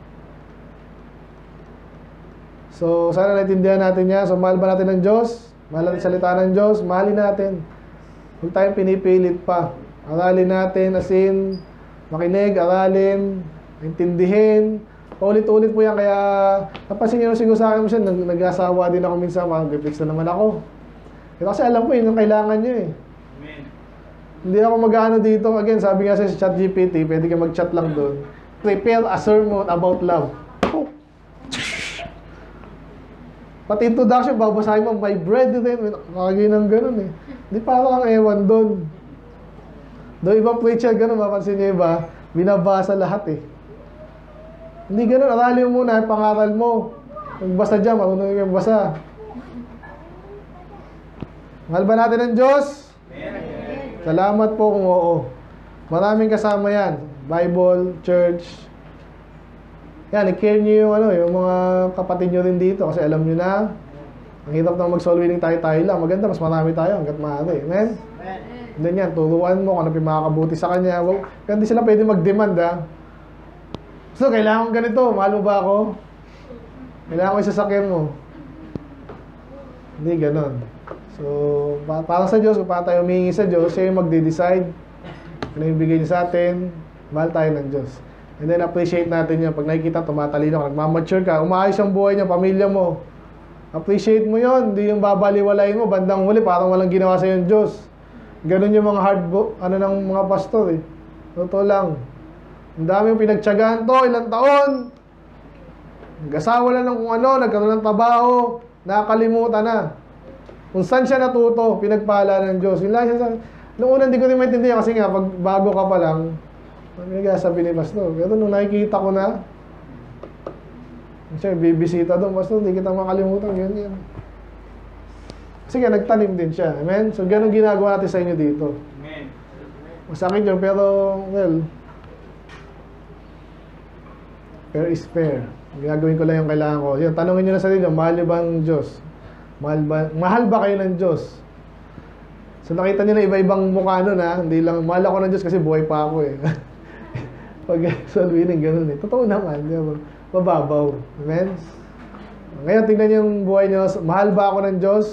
So, sana naintindihan natin yan. So, mahal ba natin ng Diyos? Mahal natin salita ng Diyos? Mahalin natin. Huwag tayong pinipilit pa. Aralin natin, as in, makinig, aralin, intindihin. Paulit-ulit po yan. Kaya, napansin nyo siguro sa akin minsan, nag-asawa din ako minsan, parang reflex na naman ako. Pero kasi alam ko yun ang kailangan nyo Amen. Hindi ako mag-ano dito. Again, sabi nga sa ChatGPT, pwede ka mag-chat lang doon. Prepare a sermon about love. Pati introduction, babasahin mo, my bread din. Makagay ng ganun Hindi parang kang ewan doon. Doon ibang preacher, ganun, mapansin niyo iba, binabasa lahat Hindi ganun, aralin mo muna, pangaral mo. Magbasa dyan, marunong yung magbasa. Mahal ba natin ang Diyos? Salamat po kung oo. Maraming kasama yan. Bible, church. Yan, i-care nyo yung mga kapatid nyo rin dito kasi alam nyo na ang hirap na mag-soul winning tayo lang. Maganda, mas marami tayo hanggat maaari. Amen? Then yan, turuan mo kung ano pinakakabuti sa kanya. Kaya hindi sila pwede mag-demand So, kailangan ko ganito. Mahal mo ba ako? Kailangan ko isasakyan mo. Hindi ganon. So, para sa Diyos, kung paano tayo humingi sa Diyos, siya yung magde-decide. Ano yung bigay niya sa atin, mahal tayo ng Diyos. And then appreciate natin yun. Pag nakikita, tumatalino ka, nagmamature ka, umaayos ang buhay niya, pamilya mo. Appreciate mo yun. Hindi yung babaliwalayin mo, bandang huli, parang walang ginawa sa yung Diyos. Ganun yung mga ng mga pastor Totoo lang. Ang dami yung pinagtyagaan to, ilang taon. Nag-asawa na ng kung ano, nagkaroon ng trabaho, nakakalimutan na. Kung saan siya natuto, pinagpala ng Diyos. Noong una, hindi ko rin maintindihan kasi nga, pag bago ka pa lang, nagsasabi ni Pastor. Pero nung nakikita ko na, siya, bibisita doon, Pastor, hindi kita makalimutan, yan. Kasi nga, nagtanim din siya. Amen? So, ganun ginagawa natin sa inyo dito. Amen. Masakit yun, pero, well, fair is fair. Ginagawin ko lang yung kailangan ko. Yun, tanongin nyo na sa inyo, mahal nyo ba ang Diyos? Mahal ba kayo ng Diyos? So nakita nyo na iba-ibang mukha nun hindi lang, mahal ako ng Diyos kasi buhay pa ako Pag soul winning, ganun Totoo naman, di ba? Mababaw. Amen? Ngayon, tingnan nyo yung buhay nyo. Mahal ba ako ng Diyos?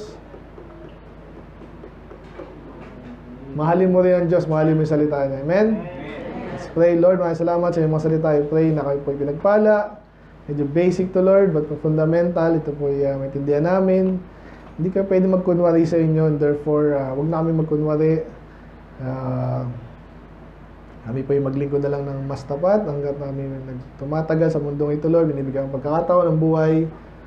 Mahalin mo rin ang Diyos, mahalin mo yung salita niya. Amen? Let's pray. Lord, maraming salamat sa iyong mga salita. I pray na kayo po'y pinagpala. Medyo basic to Lord, but fundamental. Ito po'y maintindihan namin. Hindi ka pwede magkunwari sa inyo, and therefore, huwag na kami magkunwari. Kami po yung maglingkod na lang ng mas tapat hanggat namin tumatagal sa mundong ito, Lord. Binibigyan ang pagkakataon ng buhay.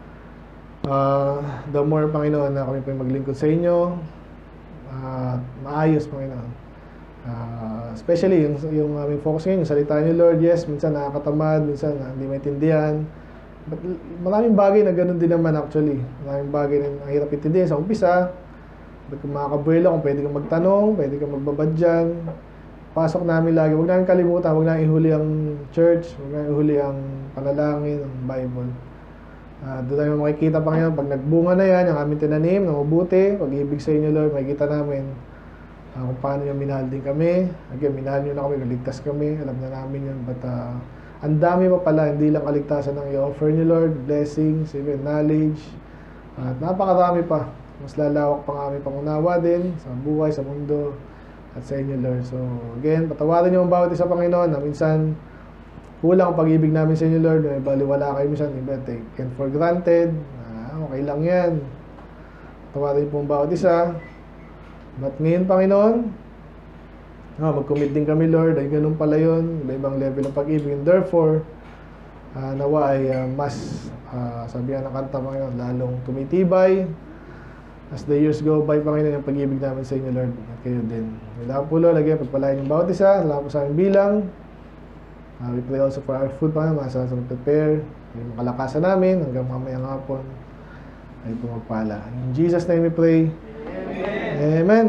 The more, Panginoon, na kami po yung maglingkod sa inyo. Maayos, Panginoon. Especially, yung aming focus ngayon, yung salita niyo, Lord. Yes, minsan nakakatamad, minsan hindi maintindihan. But maraming bagay na ganun din naman actually. Maraming bagay na ang hirap intindihin sa umpisa. Ba't kung makakabuelo, kung pwede kang magtanong, pwede kang magbabad dyan. Pasok namin lagi. Huwag namin kalimutan, huwag namin ihuli ang church, huwag namin ihuli ang panalangin, ang Bible. Doon tayo makikita pa ngayon, pag nagbunga na yan, yung aming tinanim, na mabuti, pag-ibig sa inyo, Lord, makikita namin kung paano yung minahal din kami. Again, minahal nyo na kami, naligtas kami, alam na namin yun. But ang dami pa pala, hindi lang kaligtasan ng i-offer nyo, Lord, blessings, even knowledge. At napakarami pa. Mas lalawak pa nga aming pangunawa din sa buhay, sa mundo, at sa inyo, Lord. So, again, patawarin nyo ang bawat isa, Panginoon, na minsan kulang ang pag-ibig namin sa inyo, Lord. Baliwala kayo minsan, iba taken for granted. Okay lang yan. Patawarin po ang bawat isa. But ngayon, Panginoon, mag-commit din kami, Lord, ay ganun pala yun, iba-ibang level ng pag-ibig. And therefore, nawa ay mas, sabi nga ng kanta, Panginoon, lalong tumitibay. As the years go by, Panginoon, yung pag-ibig namin sa inyo, Lord, at kayo din. Salamat po, Lord, again, pagpalain yung bawat isa. Salamat po sa aming bilang. We pray also for our food, Panginoon, mga sa prepare, yung makalakasan namin hanggang mamayang hapon ay pumagpala. In Jesus' name we pray. Amen. Amen.